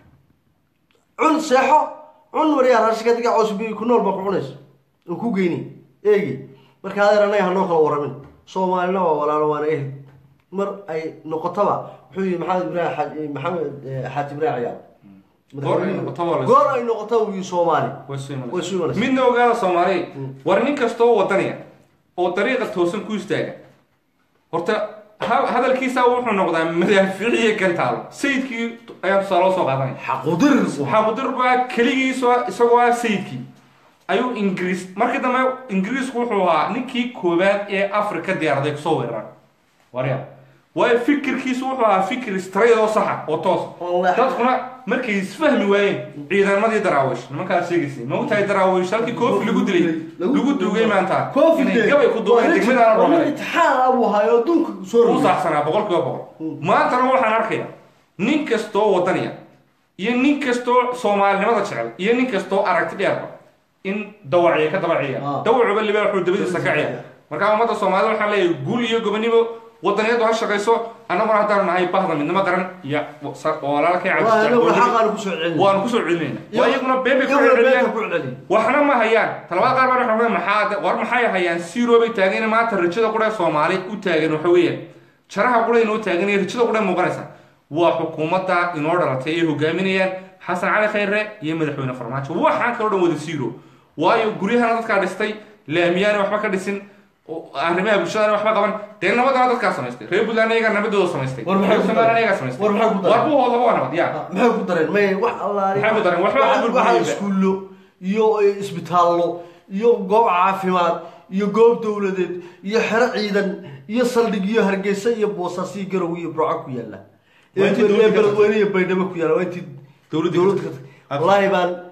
cun seexo cun wariyaa rashka diga cawsi biyo ku nool ba ku cunayso oo ku geeyni eegi marka adeer anaga hanoo kala waramin Soomaalina waa walaalo waana eeg mar ay noqotaba wuxuu maxamed ibraahim maxamed xaati ibraahim goor ay noqotaba uu Soomaali way suumanaysaa midna ogaada Soomaali war nin kasto wadaniya oo dariiqa toosan ku istaaga horta hadalkiisa wuxuu noqdaa madaafiiciye kantaal sayidkii ayaa soo soo qaadanay xaqodir xaqodir baa kaligiisa isagoo sayidkii ayuu Ingiriis markii dambe Ingiriisku wuxuu ahaa ninkii koobaad ee Afrika diyaarday soo weerar wariya way fikirkiisu wuxuu ahaa fikir straight oo sax oo toos dadkuna markay isfahmi waayeen ciidamadii daraawish nimanka sheegaysay ma u tahay daraawish halkii koof lagu dilay lagu duugay maanta inay gabay ku doonay degmada Roma imtixaan abu hayo dunka soo roo saxsana boqolkiiba boqol maanta waxaan arkayaa nin kasto wadaniya iyo nin kasto Soomaalinimada jecel iyo nin kasto aragti dheer in dawaciye ka dawaciya dawacuba libaa wuxuu dabadiisa ka ciyaar marka ummadda Soomaalida waxa leeyahay guul iyo gobonimo wadaniyeed waxa shaqeyso anaguna hadaan nahay bahda midnimo qaran iyo walaalkay cabdi waan ku soo celinayna waayaguna beebe ku celiyeen waxna ma hayaan talaba qaar baa waxa maxaa war maxay hayaan zero bay taageen maanta rajada qura Soomaali u taagan waxa weeyaan jaraha qura inuu taagan yahay rajada qura muuqanaysa waa xukuumadda inoo dhalatay ee hogaaminayaan Xasan Cali Khayre iyo madaxweyne Farmaajo waxaan kala dhan wada zero waayo guryahan dadka dhistay laamiyaan waxba ka dhisin arrimaha bulshada waxba qaban teen nabadda dadka samaystay reer Buntland ayaga nabadooda samaystay war maxay Soomaaliya ayaga samaystay war maxay ku war buu hoola waa nabad yaa maxay ku dareen may wax Allah maxay ku dareen waxba iskuulo iyo isbitaallo iyo goob caafimaad iyo goob dawladeed iyo xero ciidan iyo saldhig iyo Hargeysa iyo Boosaaso iyo Garowe iyo Burco ku yaala ee beledweyne iyo Baydhabo ku yaala intii dawladda wallahi baan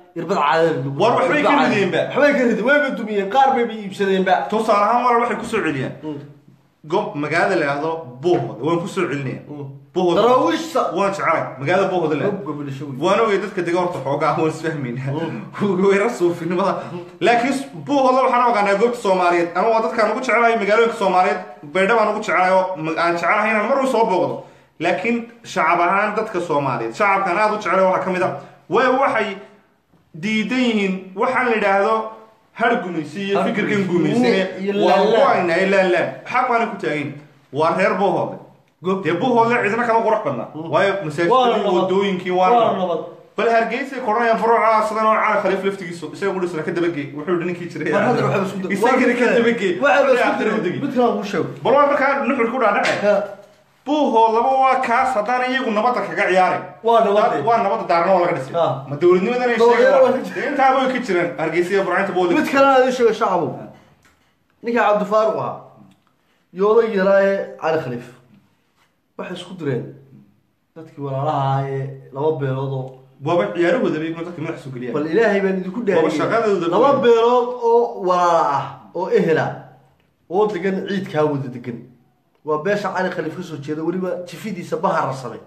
irbad caadada war waxbay ka rideen ba waxbay ka rideen way dumiyeen qaar bay iibsadeen ba tusaale ahaan walaal waxay ku soo celiyeen goob magaalada la yiraahdo Bohol waan ku soo celinay Bohol darawishta waan jeclay magaalada Bohol la waan ogeey dadka deegaanka horta xoogaa waan isfahmin way rasoo finimada laakiin Bohol waxaan ogaanaa goobta Soomaaliyeed ama waa dadka ugu jecelahay magaalooyinka Soomaaliyeed baydhabo aan ugu jecelahay aan jecelahay inaan mar u soo booqdo laakiin shacab ahaan dadka Soomaaliyeed shacabkan aad u jecelahay waxa kamid ah way waxay diidan yihiin waxaan la yiraahdo har gumaysiyo fikirkan gumaysiyo waa waayna ilaa la xaqana ku taagin waa reer Bohol goobta Bohol cidna kama qurux badna waayo masaajidkii wadooyinkii waa bal hargeysa koranaya furuuca sidan oo caan khaliif laftigiisu isaga u dhisna ka dabagay wuxuu dhinkii jiray isaga ka dabagay waxa midka uu sheego bal waa markaa nuxur ku dhaadhacay Bohol laba waa kaas hadaan iyagu nabadda kaga ciyaaray waa nabadda waa nabadda daarno laga dhisay ma dawladnimadan ay sheegay inta way ka jiraan hargeysa Burcanta Bohol mid kale aan sheego shacabku ninka Cabdi Faaruq ah yooda yaraaye Ali Khaliif waxa isku direen dadkii walaalaha ee laba beelood oo baba ciyaarahooda bay dadka madax soo galiyay bal Ilaahay baan idinku dhaariyay laba beelood oo walaala ah oo ehla oo degan ciid ka wada degan waa beesha Ali Khaliif ka soo jeeda waliba jifidiisa bahar samay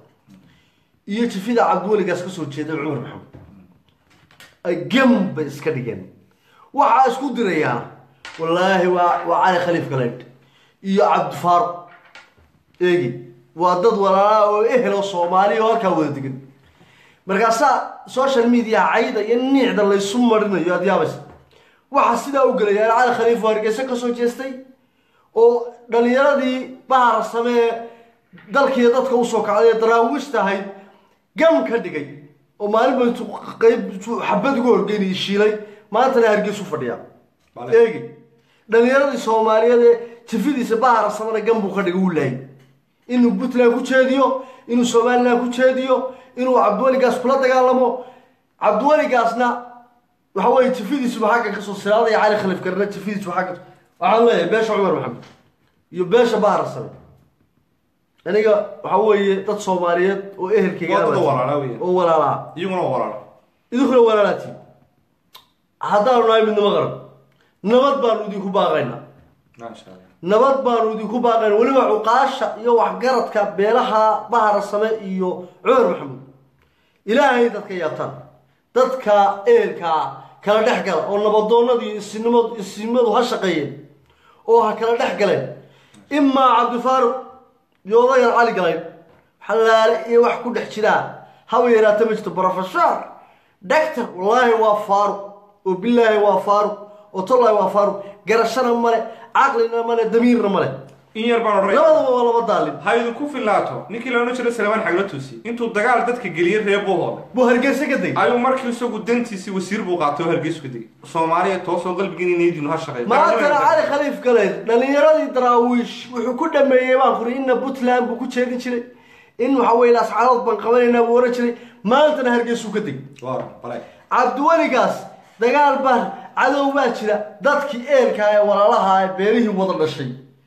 iyo jifida Cabdiwaligaas ka soo jeeda Umar Maxamed ay gamba iska dhigeen waxa isku dirayaan wallahi waa waa Ali Khaliif galeed iyo Cabdi Faaruq eegi waa dad walaala oo ehlo Soomaali oo halka wada degan markaas social media ayda iyo niicda la isu marinayo adyaabas waxa sida u galay Ali Khaliif wargeysa ka soo jeestay oo dhalinyaradii bahar samee dalkii dadka u soo kacday daraawishta ahayd gam ka dhigay oo maalinba qayb xabad ugu horgeynay shiilay maanta hargeysa fadhiya eegi dhalinyaradii Soomaaliyeed ee tifidiisa bahar samee gam buu ka dhigay u laayay inuu Puntland ku jeediyo inuu Soomaaliland ku jeediyo inuu Cabdiwaligaas kula dagaalamo Cabdiwaligaasna waxa way tifidiisa waxa ka soo saaray Ali Khaliif karna tifidiisa waxa waxaan leeyahay beesha Umar Maxamed iyo beesha bahar samee aniga waxa weeye dad Soomaaliyeed oo ehelkayga oo walaala iyaguna walaala idinku walaalaati hadaan nahay mid nabad nabad baan idinku baaqaynaa maasha Allah nabad baan idinku baaqaynaa waliba cuqaasha iyo waxgaradka beelaha bahar samee iyo Umar Maxamed Ilaahay dadka yaabtaan dadka ehelka kala dhaxgal oo nabadoonadii isnimadu isnimadu ha shaqeeyeen oo ha kala dhaxgaleen imma Cabdi Faaruq yooda Ali galay xalaale iyo wax ku dhex jira hawa yaraata majto professor doctor wallahi waa Faaruq oo billahi waa Faaruq oo tollahi waa Faaruq garashana male aqlina male damiirna male in yar baan oray labadaba waa laba daalib haydu ku filaato ninkii la oran jiray Salmaan Xagla Tuusi intuu dagaal dadka galiyay reer Bohol buu hargeysa ka day ayuu markii isagu dantiisi wasiir buu qaatay hargeysa ka day Soomaaliya toosoo qalbigiina needinu ha shaqeeyo ma tara Ali Khaliif galeed dhalinyaradii daraawish wuxuu ku dhameeyay baan qori in Puntland buu ku jeedin jiray in waxa weey laas caalad ban qabanayna buu oran jiray maantana hargeysa ka day waa balay Cabdiwaligaas dagaal baan cadow baa jira dadkii eelka ay walaalaha ay beerihii wada dhashay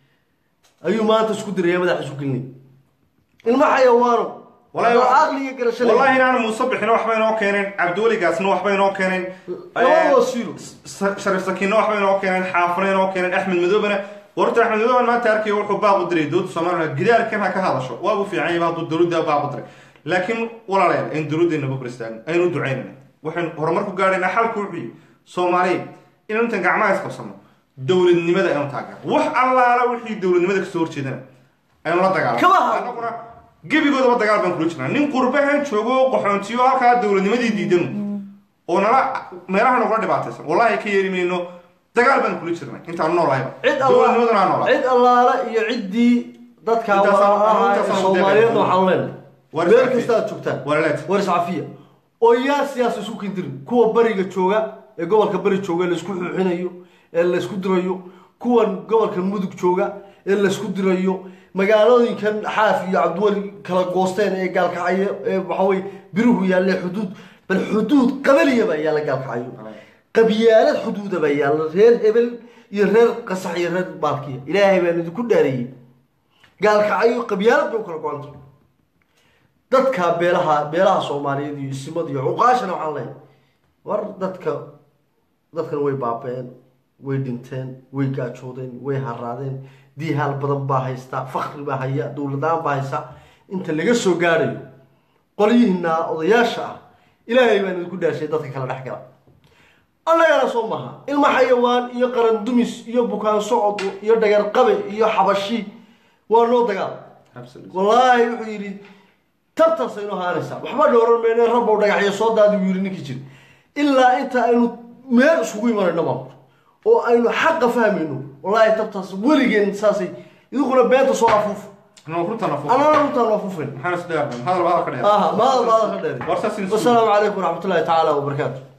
ayuu maanta isku diray madax isu gelnay ilma xayawaano wallahi aqliga garashada wallahi inaan muusabixina waxba inoo keeneen Cabdiwaligaasna waxba inoo keeneen oo wasiiro Sharif Sakiina waxba inoo keeneen Xaafre inoo keeneen Axmed Madoobana warta Axmed Madoobe maanta arkay wuxuu baaq u diray dowladda Soomaaliya gidaarkan ha ka hadasho waa uu fiican yahay hadduu dowladda baaq u diray laakiin walaalayaal in dowladdeena ma baristaan aynu ducaynayna waxaan horumar ku gaarayna xalku wixii Soomaaliya in inta gacmaha iska qabsano dowladnimada aynu taageero wax allaala wixii dowladnimada ka soo horjeedana aynu la dagaalano gebigooda dagaal baan kula jirnaa nin qurbahan joogo qaxoontiyo halka dowladnimadii diidan oo nala meelaha noqon dhibaataysan wallahi ka yeerimayno dagaal baan kula jirnaa inta noolahay dowladnimadana noolahay cid allaala iyo cidii dadka Soomaaliyeed waxaan leenahay meel kasta aad joogtaan war safiya oo yaa siyaasad isku kindirin kuwa bariga jooga ee gobolka bari jooga la isku xuxinayo ee la isku dirayo kuwan gobolka mudug jooga ee la isku dirayo magaalooyinkan Xaaf iyo Cabdiwali kala goosteen ee gaalkacayo ee waxa way biruhu yaalla xuduud bal xuduud qabaliya baa yaalla gaalkacayo qabiyaalad xuduuda baa yaalla reer hebel iyo reer qasax iyo reer baalkiya Ilaahay baan idinku dhaariyay gaalkacayo qabiyaalad buu kala go'an dadka beelaha beelaha Soomaaliyeed iyo ismad iyo uqaashana waxaan leeyahay war dadka dadkan way baabeen way dhinteen way gaajoodeen way haraadeen diihaal badan baa haysta faqri baa haya dowladaan baa haysta inta laga soo gaarayo qolyihiina odayaasha ah ilaahay baan idinku dhaashay dadka kala dhex gala annagana soo maha ilma xayawaan iyo qaran dumis iyo bukaan socod iyo dhagar qabe iyo xabashi waa loo dagaal wallaahi wuxuu yidhi tabtaas aynu haanaysaa waxba dhowran mayne rabbow dhagaxyo soo daadi buu yidhi ninkii jir ilaa inta aynu meel isugu imanayno maamul oo aynu xaqa fahmayno wallaahi tabtaas weligeen saasay idinkuna beenta soo afuuf أنا رنتان أفوف أنا رنتان أفوفين محمد سدار هذا البعض كده آه ما هذا البعض كده والسلام عليكم ورحمة الله تعالى وبركاته.